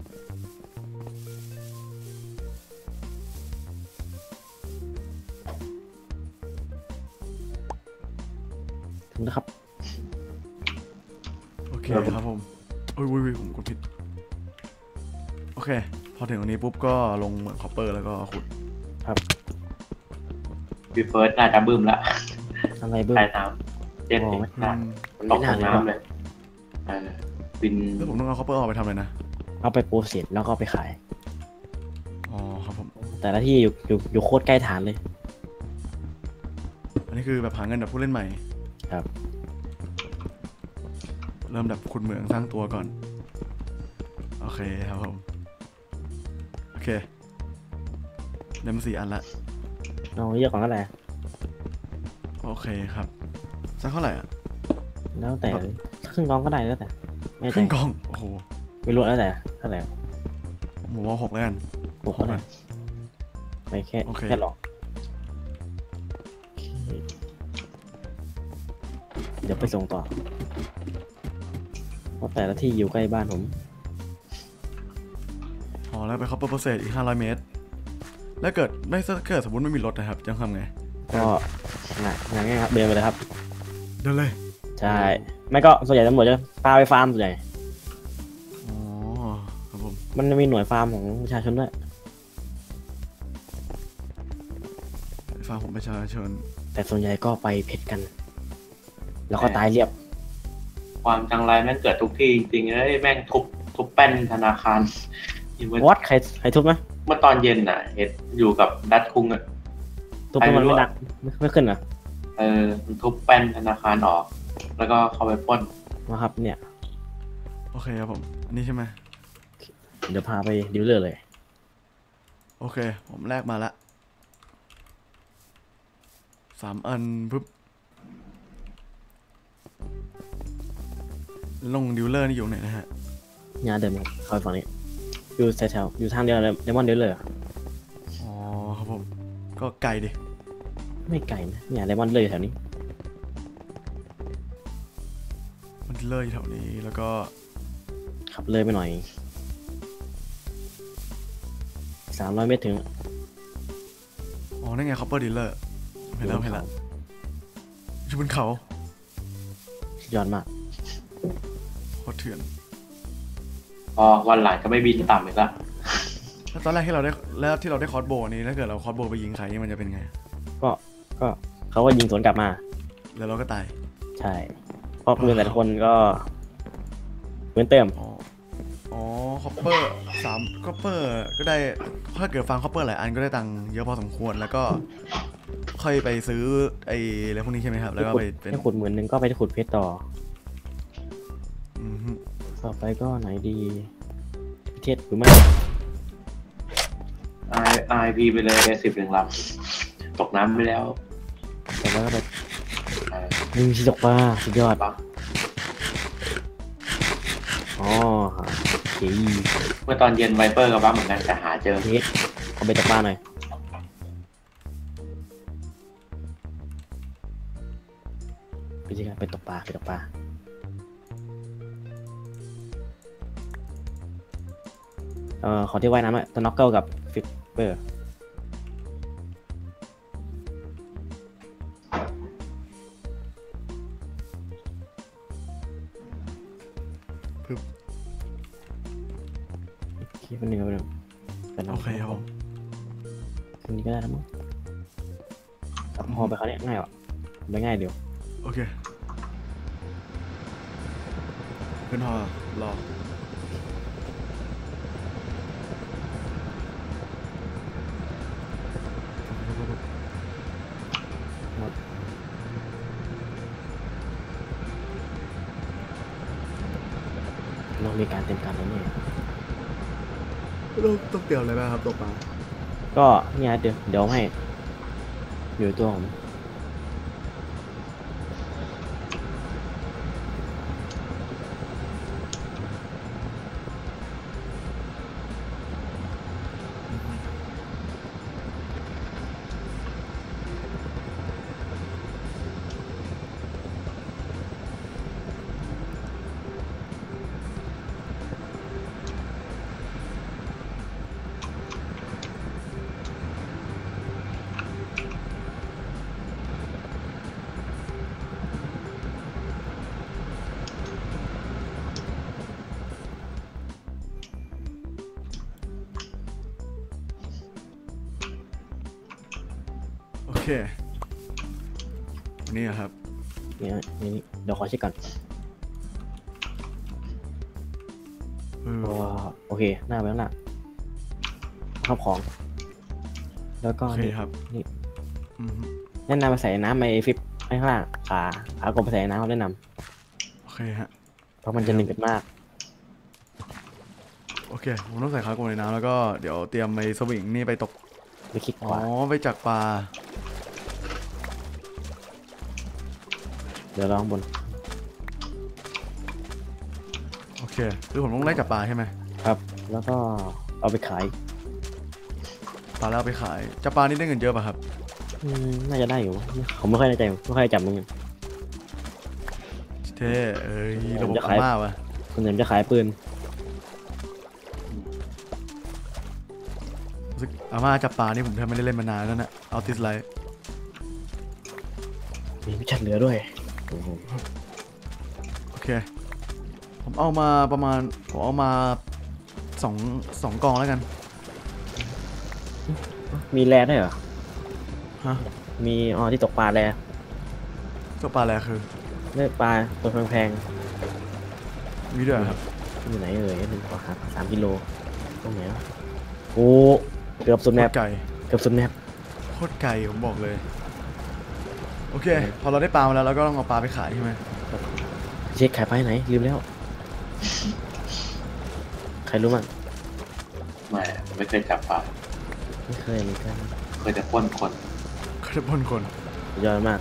ถึงนะครับโอเคครับผมอุ้ยอุ้ยอุ้ยผมกดผิดโอเคพอถึงตรงนี้ปุ๊บก็ลงเหมืองคอปเปอร์แล้วก็ขุดพี่เฟิร์สน่าจะบึ้มละอะไรบึ้มใต้น้ำเจ็ดสิบอืน่ามมันตไม่กน่าลงเลยน้ำเลยเออบินแล้วผมต้องเอาคอปเปอร์ออกไปทำอะไรนะเอาไปโปรเซสแล้วก็เอาไปขายอ๋อครับผมแต่ละที่อยู่อยู่อยู่โคตรใกล้ฐานเลยอันนี้คือแบบหาเงินแบบผู้เล่นใหม่ครับเริ่มแบบขุดเหมืองสร้างตัวก่อนโอเคครับผมโอเคได้มาสี่อันละเอาเยอะกว่านั้นแหละโอเคครับสักเท่าไหร่อ่ะแล้วแต่ครึ่งกองก็ได้แล้วแต่ไม่คใจรึ่งกล่องโอ้โหไม่รู้แล้วแต่เท่าไหร่ผมว่าหกแล้วกันหกก็ได้ไปแค่โอเคแค่หลอกเดี๋ยวไปส่งต่อเพราะแต่ละที่อยู่ใกล้บ้านผมอ๋อแล้วไปคอปเปอร์โปรเซสอีกห้าร้อยเมตร แล้วเกิดไม่เกิดสมมติไม่มีรถนะครับจะทำไงก็ง่ายง่ายๆครับเดินไปเลยครับเดินเลยใช่ ไม่ก็ส่วนใหญ่ตำรวจจะพาไปฟาร์มส่วนใหญ่อ๋อครับผมมันจะมีหน่วยฟาร์มของประชาชนด้วยฟังผมประชาชนแต่ส่วนใหญ่ก็ไปเพชรกัน แล้วก็ตายเรียบความจังไรแม่งเกิดทุกที่จริงๆเลยแม่งทุบทุบแป้นธนาคารอีเวนต์วัดใครใครทุบไหมเมื่อตอนเย็นน่ะ เห็นอยู่กับดัตคุงอ่ะทุบแล้วมันไม่ดังไม่ไม่ขึ้นเหรอเออมันทุบแป้นธนาคารออก แล้วก็เข้าไปปล้นนะครับ เนี่ยโอเคครับผม อันนี้ใช่ไหมเดี๋ยวพาไปดิวเลอร์เลยโอเค ผมแลกมาละสามอันปุ๊บลงดิวเลอร์นี่อยู่ไหนนะฮะยาเดิมครับเข้าไปฝั่งนี้ อยู่แถวๆอยู่ทางเดียวเลยเดมอนดิวเลอร์อ๋อครับผม ก็ไกลดิไม่ไกลนะเนี่ยเดมอนดิวเลอร์อยู่แถวนี้มันเลยแถวนี้แล้วก็ขับเลยไปหน่อยสามร้อยเมตรถึงอ๋อนั่นไงคอปเปอร์ดีลเลอร์เห็นแล้วเห็นแล้วอยู่บนเขาสุดยอดมากโคตรเถื่อนพอวันหลังก็ไม่บินต่ำอีกละแล้วตอนแรกที่เราได้แล้วที่เราได้คอร์สโบว์นี้ถ้าเกิดเราคอร์สโบว์ไปยิงใครนี่มันจะเป็นไงก็ก็เขาก็ยิงสวนกลับมาแล้วเราก็ตายใช่เพราะปืนแต่ละคนก็เหมือนเติมอ๋ออ๋อคอปเปอร์สามคอปเปอร์ก็ได้ถ้าเกิดฟังคอปเปอร์หลายอันก็ได้ตังค์เยอะพอสมควรแล้วก็ค่อยไปซื้อไอ้อะไรพวกนี้ใช่ไหมครับแล้วก็ไปเป็นให้ขุดหมื่นหนึ่งก็ไปขุดเพชรต่ออือฮึต่อไปก็ไหนดีพิเทศหรือไม่ไอไอพีไปเลยสิบหนึ่งลำตกน้ำไปแล้วแต่ว่าก็ไปเออหนึ่งชิจกปลาสุดยอดบักอ๋อโอเคเมื่อตอนเย็นไวเปอร์ก็บักเหมือนกันแต่หาเจอเพชรเอาไปตกปลาหน่อยไปจิกันไปตกปลาไปตกปลาเอ่อขอที่ว่ายน้ำหน่อยสน็อกเกิลกับฟิปเปอร์ปึ๊บคิดเป็นหนึ่งเป็นหนึ่งเป็นโอเคครับผมตรงนี้ก็ได้แล้วมั้งกับพอไปเขาเนี่ยง่ายอ่ะไปง่ายเดียวโอเคขึ้นหอรอเรามีการเตรียมการแล้วเนี่ยเราต้องเตรียมอะไรบ้างครับตกปลาก็เนี่ยเดี๋ยวเดี๋ยวให้อยู่ตัวผมโอเคนี่ครับเนี่ยนี่เดี๋ยวขอเช็คก่อนเออก็โอเคหน้าไปข้างหน้าข้าวของ แล้วก็โอเคนี่ครับนี่อืมแนะนำมาใส่น้ำไอฟิปให้ข้างล่างขาขากบไปใส่น้ำแนะนโอเคฮะำเพราะมันจะหนึบมากโอเคผมต้องใส่ขากลในน้ำแล้วก็เดี๋ยวเตรียมไปสวิงนี่ไปตกไปคลิกขอ๋อวาไปจักปลาเดี๋ยวลองบนโอเคคือผมต้องไล่จับปลาใช่ไหมครับ แล้วก็เอาไปขายปลาแล้วเอาไปขายจับปลานี่ได้เงินเยอะป่ะครับอืมน่าจะได้อยู่ผมไม่ค่อยแน่ใจไม่ค่อยจับเหมือนกันเท่เอ้ยระบบผมจะอาขายม่าวะคนอื่นจะขายปืนรู้สึกอาม่าจับปลานี่ผมแทบไม่ได้เล่นมานานแล้วนะเอาติสไลท์มีวิชัดเหลือด้วยโอ้โหโอเค ผมเอามาประมาณผมเอามาสองสองกองแล้วกันมีแร่ด้วยเหรอฮะมีอ๋อที่ตกปลาแร่เจ้าปลาอะไรคือเลือกปลาตัวแพงมีด้วยเหรอครับๆอยู่ไหนเอ่ยหนึ่งขอหาสามกิโลตรงไหนวะโอ้เกือบสุดโคแมตปรไก่เกือบสุดแมปโคตรไก่ผมบอกเลย โอเค พอเราได้ปลามาแล้วเราก็ต้องเอาปลาไปขายใช่ไหมเช็คขายไปไหนลืมแล้ว ใครรู้มั้งไม่ไม่เคยจับปลาไม่เคยเหมือนกันเคยแต่ปล้นคนเขาจะพ่นคนสุดยอดมาก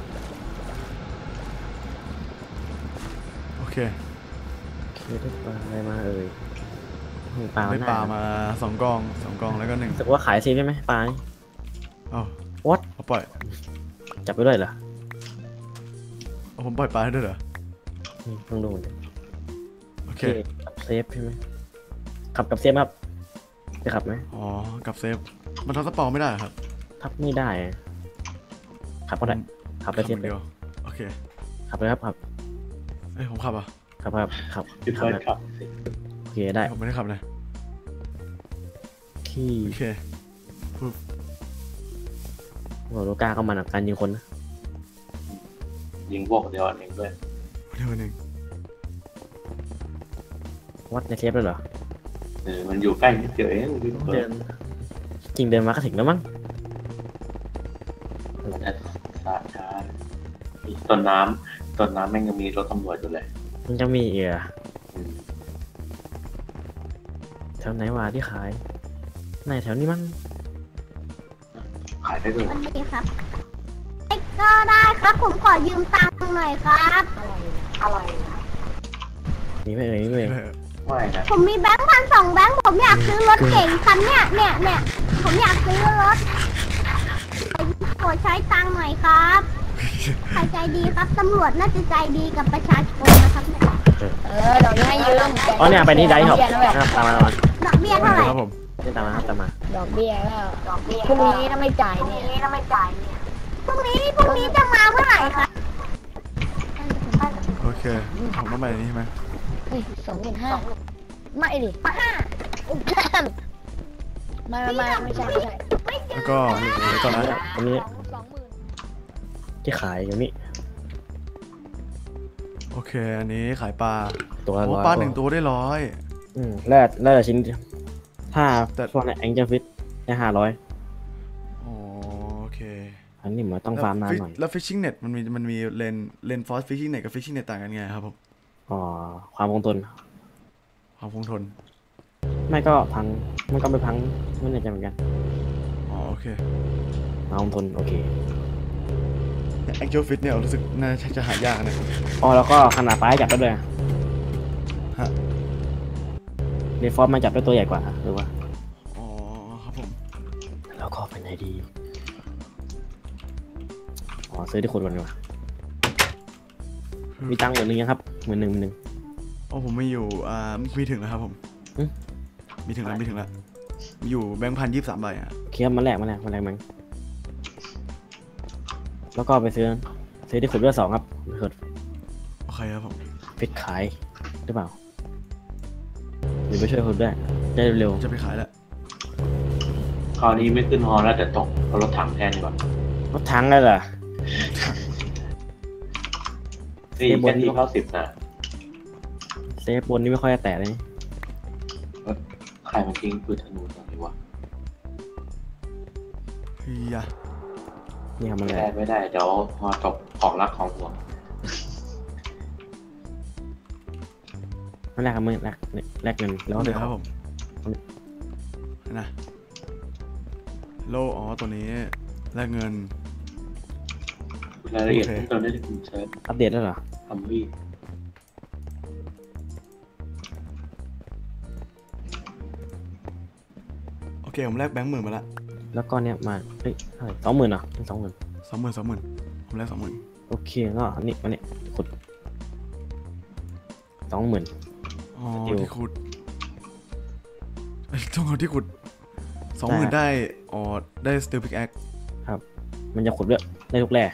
โอเคเคยได้ปลาอะไรมาเอ่ยมีปลาได้หน้ปลามาสองกองสองกองแล้วก็หนึ่งรู้สึกว่าขายซีใช่ไหมปลานี่เอ้า What เอาปล่อยจับไปด้วยเหรอเอาผมปล่อยปลาให้ด้วยเหรออืมต้องดูเหมือนกันโอเคกับเซฟใช่ไหมขับกับเซฟครับจะขับไหมอ๋อ กับเซฟ มันทำสปอร์ไม่ได้เหรอครับขับไม่ได้อะขับก็ได้ขับไปขับเซฟคนเลเดียยว โอเคขับเลยครับขับเอ้ยผมขับอ่ะขับครับขับพี่ขับเฟิร์สนะครับโอเคได้ผมไม่ได้ขับเลยโอเคที่โอเคโหโลกาเข้ามาหนักการยิงคนนะยิงพวกเดียวเองด้วยเดี๋ยวหนึ่งวัดในเทปเลยเหรอเออมันอยู่ใกล้นิดเดียวเองวิ่งเปิเดิดนจริงเดินมาก็ถึงแล้วมั้งมันจะสาดช้ามีต้นน้ำต้นน้ำแม่งยังมีรถตำรวจอยู่เลยมันจะมีเอียอืมแถวไหนวะที่ขายไหนแถวนี้มั้งขายได้ด้วยสวัสดีครับเอ็กก็ได้ครับ ผมขอยืมตังค์หน่อยครับอะไรมีไม่เอ่ยมีไม่เอ่ยไม่นะผมมีแบงค์พันสองแบงค์ผมอยากซื้อรถเก๋งคันเนี้ยเนี่ยเนี่ยผมอยากซื้อรถขอใช้ตังค์หน่อยครับใครใจดีครับตำรวจน่าจะใจดีกับประชาชนนะครับเนี่ยเออเดี๋ยวนี้ให้ยืมอ๋อเนี่ยไปนี่ได้ครับดอกเบี้ยนะอ่ะตามมาตามมาดอกเบี้ยเท่าไหร่ครับผมนี่ตามมาครับตามมาดอกเบี้ยก็ดอกเบี้ยพรุ่งนี้ถ้าไม่จ่ายเนี่ยถ้าไม่จ่ายเนี่ยพรุ่งนี้พรุ่งนี้จะมาเมื่อไหร่ครับโอเคผมต้องไปนี่ใช่ไหมเฮ้ยสองหมื่นห้าไม่ดิห้าไม่ไม่ไม่ไม่ใช่ไม่ใช่แล้วก็เดี๋ยวก่อนนะตรงนี้สองหมื่นที่ขายอยู่นี่โอเค อันนี้ขายปลาตัวละโอ้ร้อยปลาหนึ่งตัวได้ร้อยอืมแล้วแล้วแต่ชิ้นถ้าแต่พวกในแองเจิลฟิตได้ห้าร้อยอ๋อโอเคอันนี้เหมือนต้องฟาร์มนานหน่อยแล้ว fishing net มันมีมันมีเลนเลนฟอส fishing net กับ fishing net ต่างกันไงครับผมอ๋อความคงทนความคงทนไม่ก็พังไม่ก็ไม่พังไม่แน่ใจเหมือนกันอ๋อโอเคความคงทนโอเคแองเจิลฟิตเนี่ยรู้สึกน่าจะหายากนะอ๋อแล้วก็ขนาดปลายจับได้ด้วยฮะเรฟอร์มมาจับได้ตัวใหญ่กว่าหรือว่าอ๋อครับผมแล้วก็ไปไหนดีอ๋อซื้อที่คนก่อนดีกว่ามีตังค์หมื่นหนึ่งยังครับหมื่นหนึ่งหมื่นหนึ่งโอ้ผมไม่อยู่อ่ามีถึงแล้วครับผมหึมีถึงแล้วมีถึงแล้วมีอยู่แบงค์พันยี่สิบสามใบอ่ะเคียบมาแลกมาแลกมาแลกมั้งแล้วก็ไปซื้อซื้อที่ขุดเลือดสองครับขุดโอเคครับผมฟิตขายหรือเปล่าหรือไปช่วยขุดด้วยได้เร็วจะไปขายแล้วคราวนี้ไม่ขึ้นฮอแล้วแต่ตกเอารถถังแทนดีกว่าๆรถถังเลยเหรอนี่แค่ที่เข้าสิบนะเซฟบนนี่ไม่ค่อยจะแตะเลยใครมันทิ้งปืนธนูตรงนี้วะเฮียนี่ทำอะไรไม่ได้ไม่ได้เดี๋ยวฮอตกของรักของห่วงไม่แลกกับมือแลกแลกเงินแล้วก็เดี๋เดี๋ยยว วครับผมนะโลอ๋อตัวนี้แลกเงินรายละเอียดโอเคเพิ่มเติมได้ที่คุณเซิร์ชอัปเดตแล้วเหรอทำวี่โอเคผมแลกแบงค์หมื่นมาละแล้วก็เนี่ยมาเฮ้ยเท่าไหร่สองหมื่นเหรอสองหมื่นสองหมื่นสองหมื่นผมแลกสองหมื่นโอเคก็นี่มาเนี่ยขุดสองหมื่นอ๋ออยู่ที่ขุดไอ้ยต้องเอาที่ขุดสองหมื่นได้ได้อ๋อได้สติลพิกแอคมันจะขุดเลือดได้ทุกแร่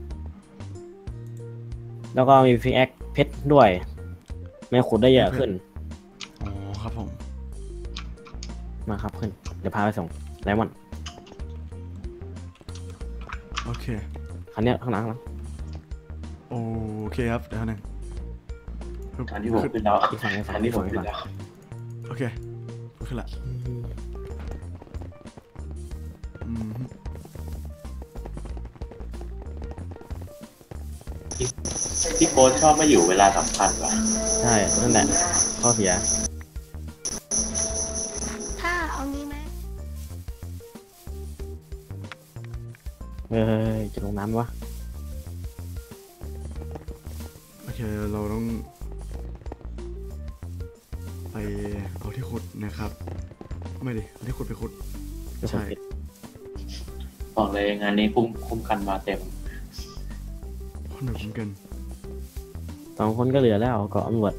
แล้วก็มีพิกแอคเพชรด้วยมันขุดได้เยอะขึ้นอ๋อครับผมมาครับขึ้นเดี๋ยวพาไปส่งไดมอนด์โอเคคันเนี้ยข้างหลังข้างหลังโอเคครับเดี๋ยวหนึงอันที่ผมขึ้นแล้วอีกฝั่งอีกฝั่งอันที่อีกผฝั่มงอีกขึ้นฝั่งแล้วโอเคขึ้นละอืมที่โค้ชชอบไม่อยู่เวลาสำคัญว่ะใช่นั่นแหละข้อเสียถ้าเอานี้ไหมเฮ้ยจะลงน้ำวะโอเคเราต้องไปเอาที่ขุดนะครับไม่ดิเอาที่ขุดไปขุดเป็นคนผิดบอกเลยงานนี้คุ้มคุ้มกันมาเต็มคนหนึ่งคุ้มกันสองคนก็เหลือแล้วเกาะตำรวจ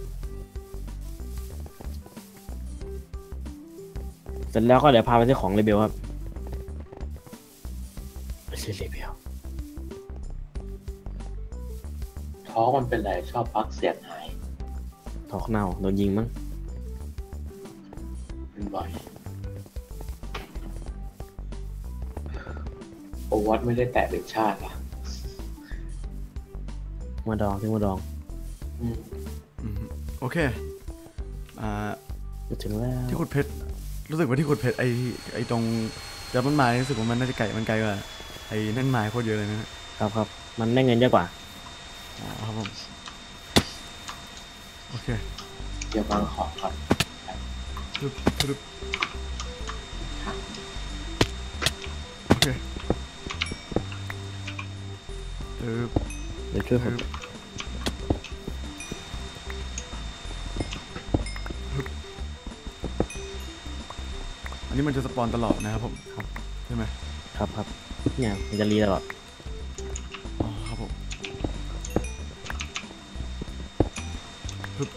เสร็จแล้วก็เดี๋ยวพาไปที่ของเรเบลครับชื่อเรเบลท้องมันเป็นไรชอบพักเสียงหายทอกเน่าโดนยิงมั้งเป็นบ่อยโอวัตไม่ได้แตะเป็นชาติอ่ะมาดองที่มาดองอืมอืมโอเคอ่าจะถึงแล้วที่ขุดเพชรรู้สึกว่าที่ขุดเพชรไอไอตรงจับต้นไม้รู้สึกว่ามันน่าจะไก่มันไกลกว่าไอ้นั่นไม้โคตรเยอะเลยนะครับครับมันได้เงินเยอะกว่าอ๋อครับผมโอเคเดี๋ยววางของก่อนปึ๊บปึ๊บโอเคปึ๊บเดี๋ยวช่วยผมปึ๊บอันนี้มันจะสปอนตลอดนะครับผมครับใช่ไหมครับครับเนี่ยมันจะรีตลอดอ๋อครับผมปึ๊บ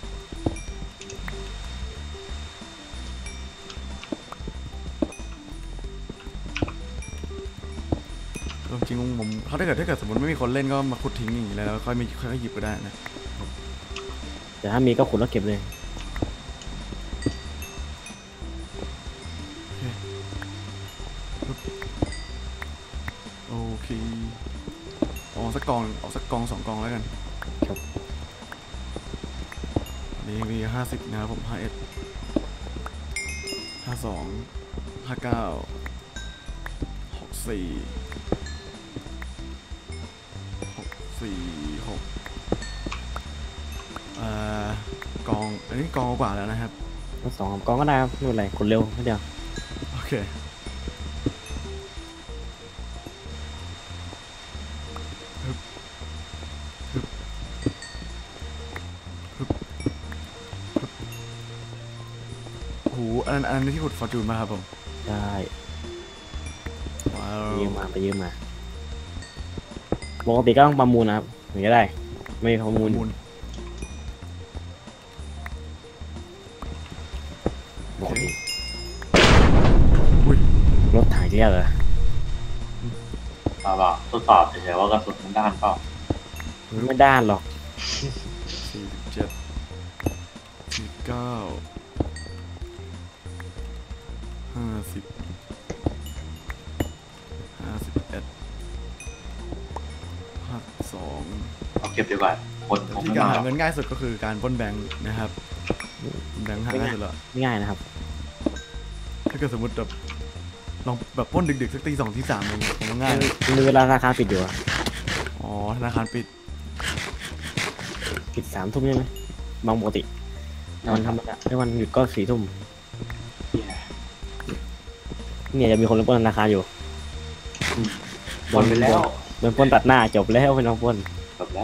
จริงๆผมเขาถ้าเกิดถ้าเกิดสมมติไม่มีคนเล่นก็มาขุดทิ้งอย่างนี้แล้วค่อยมีค่อยหยิบก็ได้นะแต่ถ้ามีก็ขุดแล้วเก็บเลยโอเคเอาสักกองเอาสักกองสองกองแล้วกันครับอันนี้มีห้าสิบนะครับผมห้าเอ็ดห้าสองห้าเก้าหกสี่หกสี่หกอ่ากองอันนี้กองกว่าแล้วนะครับทั้งสองกองก็ได้ครับไม่เป็นไรขุดเร็วไม่เดียวโอเคฮึบฮึบฮึบฮึบโอ้โหอันนั้นอันนั้นที่ขุดฟอร์จูนมาครับผมได้ว้าไปวยืมมาไปยืมมาปกติก็ต้องประมูลนะครับถึงจะได้ ไม่ประมูลมูลปกติอุ้ยรถถ่ายเรียกเหรอมาบอกทดสอบเฉยๆว่ากระสุนมันด้านเปล่าไม่ด้านหรอกสี่สิบเจ็ดสี่สิบเก้าห้าสิบห้าสิบเอ็ดห้าสองเอาเก็บดีกว่าคนคงที่ไม่การมาหรหาอกเงินง่ายสุดก็คือการปล้นแบงค์นะครับแบงค์หาง่ายสุดแล้วไม่ง่ายนะครับถ้าเกิดสมมติแบบลองแบบปล้นดึกๆสักตีสองตีสามอะไรเงี้ยผมว่าง่ายนะมีเวลาธนาคารปิดอยู่อะอ๋อธนาคารปิดปิดสามทุ่มใช่ไหมบางปกติวันธรรมดาในวันหยุดก็สี่ทุ่มเหี้ยเนี่ยจะมีคนเล่นปล้นธนาคารอยู่หมดไปแล้วโดนปล้นตัดหน้าจบแล้วไม่ต้องปล้นจบแล้ว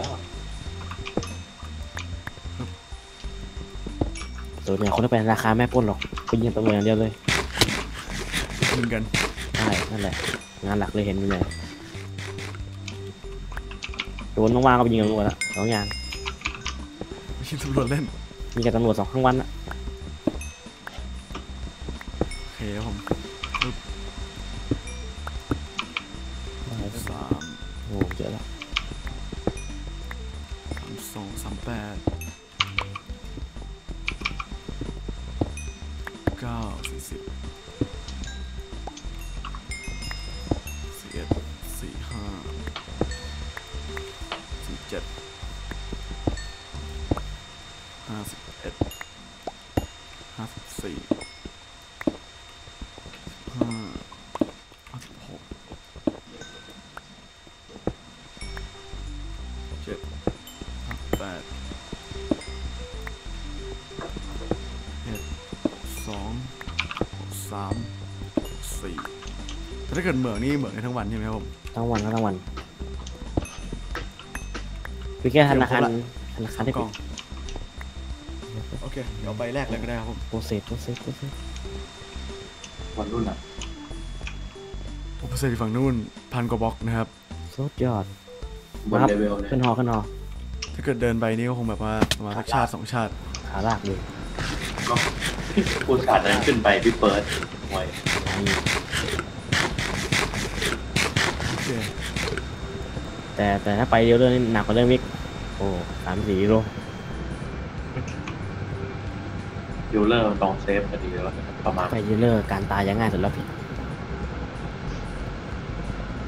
ส่วนเนี่ยคนที่ไปธนาคารไม่ปล้นหรอกไปยิงตำรวจอย่างเดียวเลยยิงกันใช่นั่นแหละงานหลักเลยเห็นอยู่เลยโดนว่างๆก็ไปยิงตำรวจละสองอย่างไม่ใช่ตำรวจเล่นมีกับตำรวจสองทั้งวันอะโอเคครับผมปึ๊บสามโอ้เจอแล้วสามสองสามแปดเก้าสี่สิบสี่เอ็ดสี่ห้าสี่เจ็ดห้าสิบเอ็ดห้าสิบสี่ห้าห้าสิบหกเจ็ดห้าแปดเอ็ดสองสามสี่แต่ถ้าเกิดเหมืองนี่เหมืองได้ทั้งวันใช่ไหมครับผมทั้งวันก็ทั้งวันคือแค่ธนาคารธนาคารที่กปิล่อดงโอเค เดี๋ยวเอาไปแรกเลยก็ได้ครับผมโปรเซสโปรเซสโปรเซสวันรุ่นอ่ะโอ้เปอร์เซ็นต์ฝั่งนู้นพันกว่าบล็อกนะครับสุดยอดบนครับเลเวลเลยขึ้นหอขึ้นหอถ้าเกิดเดินไปนี่ก็คงแบบว่าประมาณสักชาติสองชาติขาลากเลยก็พูดขาดนั้นขึ้นไปพี่เปิร์ดหวยนี่โอเคแต่แต่ถ้าไปเดียวเรื่องนี้หนักกว่าเรื่องมิกโอ้สามสี่กิโลยูเลอร์ตรงเซฟพอดีแล้วประมาณไปเยอะเลอร์การตายยังง่ายสุดแล้วพี่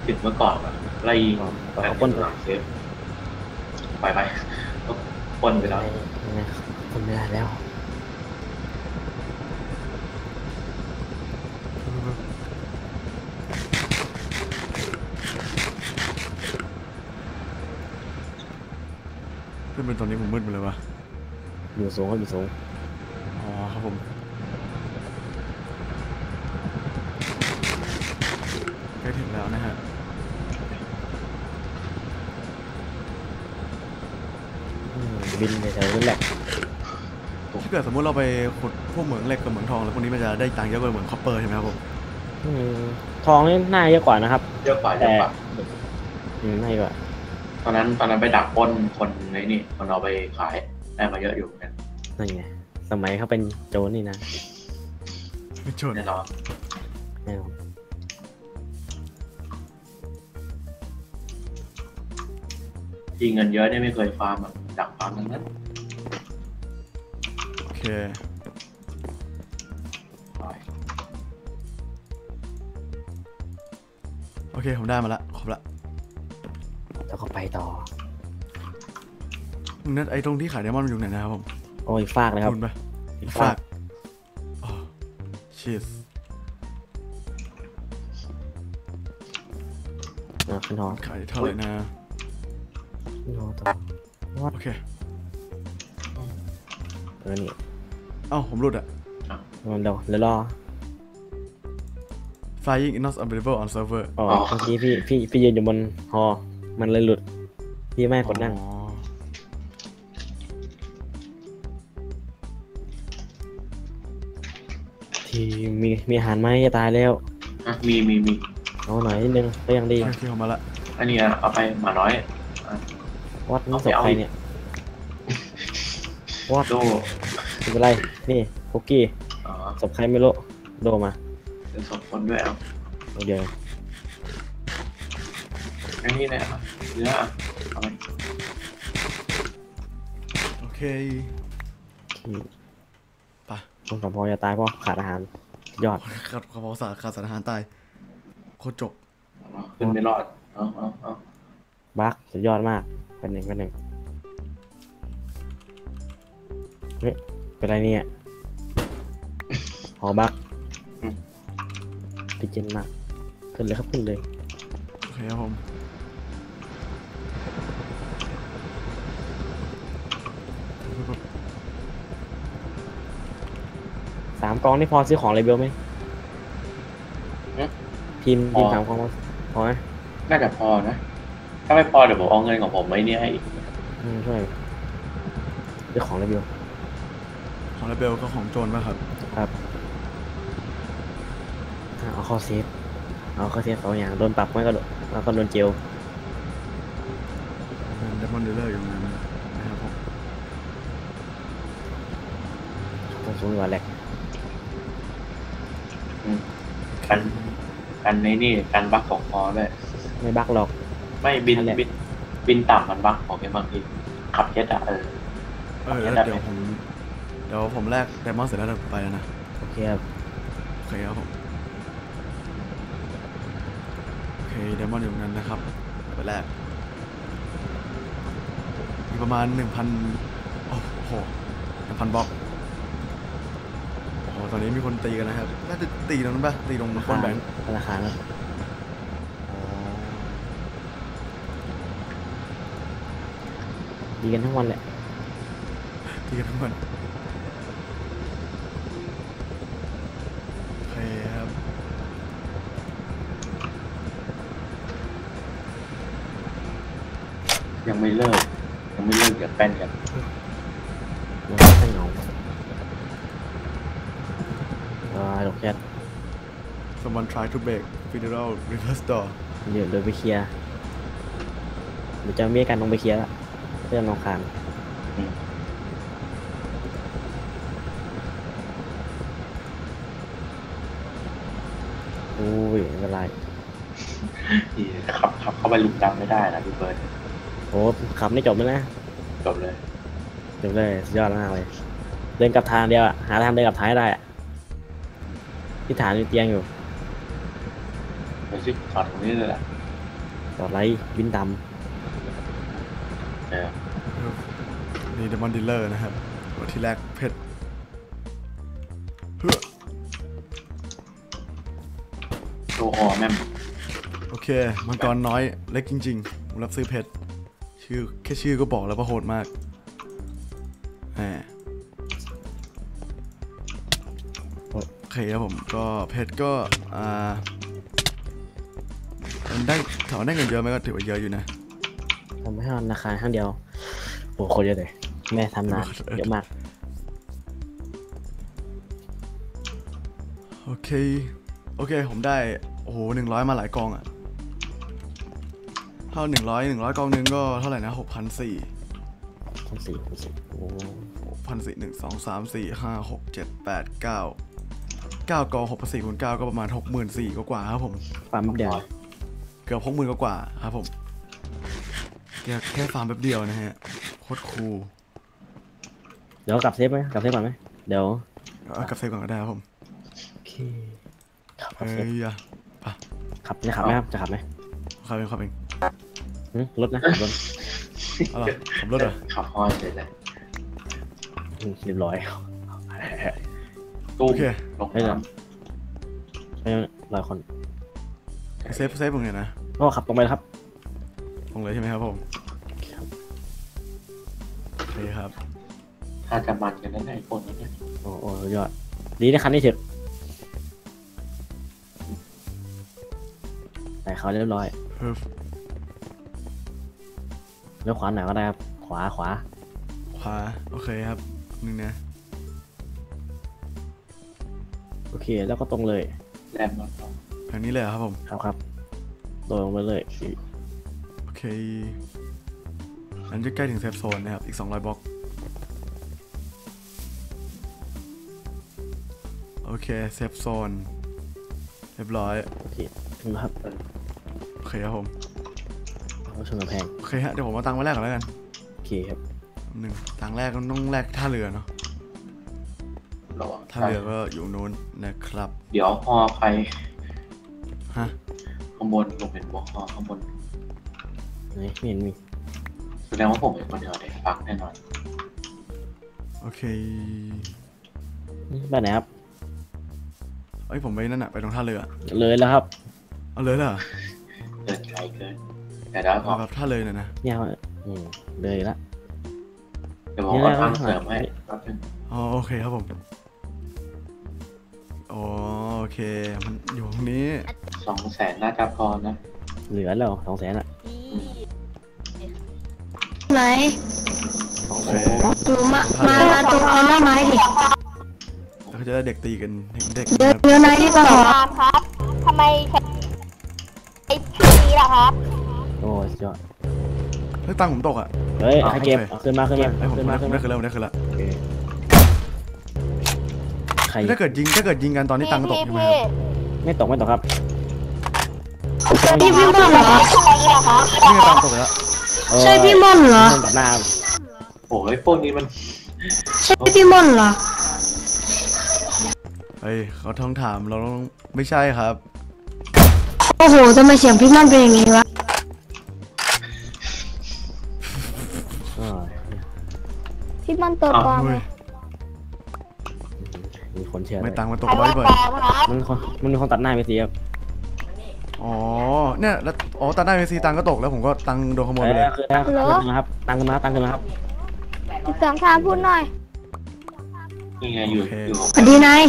ถึงเมื่อก่อนอะไล่ยิงก็เขาปล้นไปหลังเซฟไปไปก็ปล้นไปแล้วยังไงคนไม่ได้แล้วขึ้นเป็นตอนนี้ผมมืดไปเลยวะอยู่สูงก็อยู่สูงอ๋อครับผมใกล้ถึงแล้วนะฮะอืมบินไปแถวนู้นแหละถ้าเกิดสมมติเราไปขุดพวกเหมืองเหล็กกับเหมืองทองแล้วพวกนี้มันจะได้ตังค์เยอะกว่าเหมืองคอปเปอร์ใช่ไหมครับผมอืมทองนี่น่าเยอะกว่านะครับเยอะกว่าเยอะกว่าอืมน่าเยอะกว่าตอนนั้นตอนนั้นไปดักปล้นคนในนี่คนเอาไปขายได้มาเยอะอยู่เหมือนกันนั่นไงสมัยเขาเป็นโจรนี่นะไม่ชนแน่นอนแน่นอนที่เงินเยอะเนี่ยไม่เคยฟาร์มอะดักฟาร์มทั้งนั้นโอเค โอเคผมได้มาละครบละแล้วก็ไปต่อนั่นไอ้ตรงที่ขายไดมอนด์มันอยู่ไหนนะครับผมโอ้ยฟากเลยครับคุณปะอีกฟาฟากกอ๋อชีสอ่ะขึ้นหอขายเท่าไหร่นะขึ้นหอต่อโอเคเออนี่เอ้าผมหลุดอะเดี๋ยวเดี๋ยวรอ flying is not available on server อ๋อเมื่อกี้พี่พี่พี่ยืนอยู่บนหอมันเลยหลุด พี่ไม่ให้กดนั่งอ๋อที่มีมีอาหารไหมจะตายแล้วอ่ะมีมีมีเอาหน่อยนิดนึงก็ยังดีโอเคผมมาละอันนี้อะเอาไปหมาน้อยวัดนี่เอาศไปพเอาใครเนี่ยวัดโดไม่เป็นไรนี่คุกกี้อ๋อศพใครไม่รู้โดมาเป็นศพคนด้วยเอาเอาเดี๋ยวอันนี้เนี่ยครับเนื้ออะเอาไปโอเคที่ไปคนกับพอจะตายเพราะขาดอาหารยอดขาดกระเพาะสารขาดสารอาหารตายโคตรจบเอาขึ้นไม่รอดเอาเอาเอาบักสุดยอดมากเป็นหนึ่งเป็นหนึ่งเฮ้ยเป็นไรเนี่ยหอบักพี่เจนมากขึ้นเลยครับขึ้นเลยโอเคครับผมสามกองนี่พอซื้อของเลเบลไหมทีมทีมสามกองพอไหมน่าจะพอนะ ถ้าไม่พอเดี๋ยวผมเอาเงินของผมไว้เนี่ยให้อีกอืมช่วยซื้อของเลเบลของเรเบลก็ของโจรป่ะครับครับอ่ะเอาเข้าเซฟเอาเข้าเซฟสองอย่างโดนปรับไม่ก็โดนแล้วก็โดนเจลเป็นเดมอนเดลเลอร์อยู่ตรงนั้นนะครับผมต้องสูงกว่าแหลกกันกันในนี่กันบักของพอด้วยไม่บักหรอกไม่บินนั่นแหละบินบินต่ำมันบักของแกบางทีขับเจ็ตอะเออเออได้เดี๋ยวผมเดี๋ยวผมแลกไดมอนด์เสร็จแล้วเดี๋ยวผมไปแล้วนะโอเคครับโอเคครับผมโอเคไดมอนด์อยู่ตรงนั้นนะครับไปแลกมีประมาณหนึ่งพันโอ้โหหนึ่งพันบล็อกโอ้โหตอนนี้มีคนตีกันนะครับน่าจะตีตรงนั้นป่ะตีตรงคนแบงค์ธนาคารครับอ๋อดีกันทั้งวันแหละตีกันทั้งวันโอเคครับยังไม่เลิกยังไม่เลิกอย่าแป้นกันมันก็เหงาอ่าดอกแคท someone try to break federal reverse door เดี๋ยวเดินไปเคลียร์เดี๋ยวจะมีการลงไปเคลียร์ละเรื่องนองคานอืมอุ้ยไม่เป็นไรที่ขับขับเข้าไปลุมดำไม่ได้นะพี่เบิร์ดโอ้ขับไม่จบเลยนะจบเลยจบเลยสุดยอดมากเลย เดินกลับทางเดียวอะหาทางเดินกลับท้ายได้อะที่ฐานมีเตียงอยู่เดี๋ยวสิจอดตรงนี้เลยแหละต่อไรบินดเออนี่เดมอนดิลเลอร์นะครับตัวที่แรกเพชรเฮ้อโชว์ออแม่มโอเคมังกรน้อยเล็กจริงๆผมรับซื้อเพชรชื่อแค่ชื่อก็บอกแล้วว่าโหดมากแหมโอเคครับผมก็เพชรก็อ่ามันได้ถามว่าได้เงินเยอะไหมก็ถือว่าเยอะอยู่นะำทำให้ธนาคารข้างเดียวโอ้โหเยอะเลยแม่ทำนานเยอะมากโอเคโอเคผมได้โอ้โหหนึ่งร้อยมาหลายกองอะเท่าหนึ่งร้อยหนึ่งร้อยกองหนึงก็เท่าไหร่นะหกพันสี่พันสี่พันสี่โอ้หกพันสี่หนึ่งสองสามสี่ห้าหกเจ็ดแปดเก้าเก้ากองหกพันสี่คูณเก้าก็ประมาณหกหมื่นสี่กว่าๆครับผมปั๊มเดียวเกือบหกหมื่นกว่าๆครับผมแค่แค่ฟาร์มแป๊บเดียวนะฮะโคตรคูลเดี๋ยวกลับเซฟไหมกลับเซฟก่อนไหมเดี๋ยวเอากาแฟก่อนก็ได้ครับผมโอเคขับกลัเฮ้บเซฟยอะขับจะขับไหมครับจะขับไหมขับเองขับเองหึรถนะขับรถเอาล่ะขับรถเหรอขับฮอยเสร็จแล้วอืมเรียบร้อยตู้โอเคลงไม่หรอกน้ไม่ร้อยคนเซฟเซฟตรงเนี้ยนะก็ขับตรงไปนะครับตรงเลยใช่ไหมครับผมโอเคครับำถ้าจะมันกันนั่นไอ้คนนั้นเนี่ยโอ้โหสุดยอดดีนะคันนี้ถึกใส่เขาเรียบร้อยเฮ้ยเลี้ยวขวาหน่อยก็ได้ครับขวาขวาขวาโอเคครับนึงนะโอเคแล้วก็ตรงเลยแรมมันต้องทางนี้เลยเหรอครับผมครับครับตรงไปเลยโอเคอันจะใกล้ถึงเซฟโซนนะครับอีกสองร้อยบล็อกโอเคเซฟโซนเรียบร้อยโอเคถึงแล้วครับโอเคครับผมเราชนกำแพงโอเคฮะเดี๋ยวผมเอาตังค์มาแลกก่อนแล้วกันโอเคครับหนึ่งตังค์แรกก็ต้องแลกท่าเรือเนาะระวังท่าเรือก็อยู่นู้นนะครับเดี๋ยวฮอใครฮะข้างบนผมเห็นบอกฮอข้างบนไหนไม่เห็นมีแสดงว่าผมเป็นคนเดียวเด็กฟักแน่นอนโอเคไปไหนครับเอ้ยผมไปนั่นอะไปตรงท่าเรือเลยแล้วครับเอาเลยเหรอเดินไกลเกินแต่แล้วพอเอาแบบท่าเลยหน่อยนะเนี่ยครับอืมเลยละเดี๋ยวผมเอาตั้งเสริมให้แป๊บนึงอ๋อโอเคครับผมอ๋อโอเคมันอยู่ตรงนี้สองแสนน่าจะพอนะเหลือแล้วสองแสนอ่ะไหนโอเคดูมามาตรงเอาหน้าไม้ดิแล้วก็จะได้เด็กตีกันเด็กเดี๋ยวนะครับเดี๋ยวนายที่ก่อนครับทำไมใช้ไอ้ชื่อนี้ล่ะครับโอ้สุดยอดเฮ้ยตังค์ผมตกอะเฮ้ยให้เก็บเอาขึ้นมาขึ้นมาไอ้ยผมขึ้นมาได้ขึ้นได้มาคืนแล้วผมได้คืนแล้วโอเคใครถ้าเกิดยิงถ้าเกิดยิงกันตอนนี้ตังค์ตกใช่ไหมครับไม่ตกไม่ตกครับพี่พี่ม่อนเหรอนี่ไงตังค์ตกไปแล้วใช่พี่ม่อนเหรอคนตัดหน้าโอ้ยพวกนี้มันใช่พี่ม่อนเหรอเฮ้ยเขาท้องถามเราต้องไม่ใช่ครับโอ้โหทำไมเสียงพี่ม่อนเป็นอย่างนี้วะเออพี่มันตัวปลอมเฮ้ยมีคนเชื่อไม่เลยตังค์มันตกไว้เบิดมันคนมันมีคนตัดหน้าไปสิครับอ๋อเนี่ยแล้วอ๋อตัดได้เมสซีตังค์ก็ตกแล้วผมก็ตังค์โดนขโมยไปเลยคือแล้วคือนะครับตังค์กันมาตังค์กันมาครับอีกสองทางพูดหน่อยนี่ไงอยู่อยู่สวัสดีนาย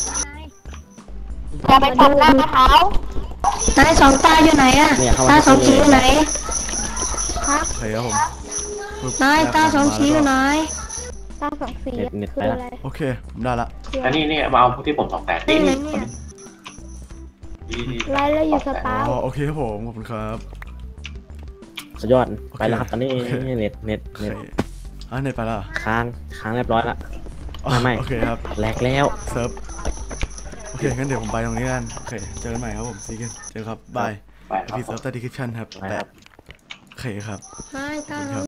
อย่าไปตัดหน้าเขานายสองตาอยู่ไหนอะเนี่ยเข้าตามาสองสีอยู่ไหนโอเคครับผมปึ๊บนายตาสองสีอยู่ไหนตาสองสีเน็ตเน็ตคืไปอละอะไรโอเคผมได้ละอันนี้นี่มาเอาพวกที่ผมสองแสนนี่นี่คนนี้นี่นี่รายละเอียดสอ๋ตาร์อโอเคครับผมขอบคุณครับสุดยอดไปแล้วครับตอนนี้เน็ตเน็ตโอเคเน็ตอ่ะเน็ตไปและค้างค้างเรียบร้อยละอ๋อไม่ไม่โอเคครับแหลกแล้วเซิร์ฟโอเคงั้นเดี๋ยวผมไปตรงนี้กันโอเคเจอกันใหม่ครับผมซีกันเจอครับบายไปครับพี่เซิร์ฟใต้ดีคริปชั่นครับไปแปะครับโอเคครับนายตา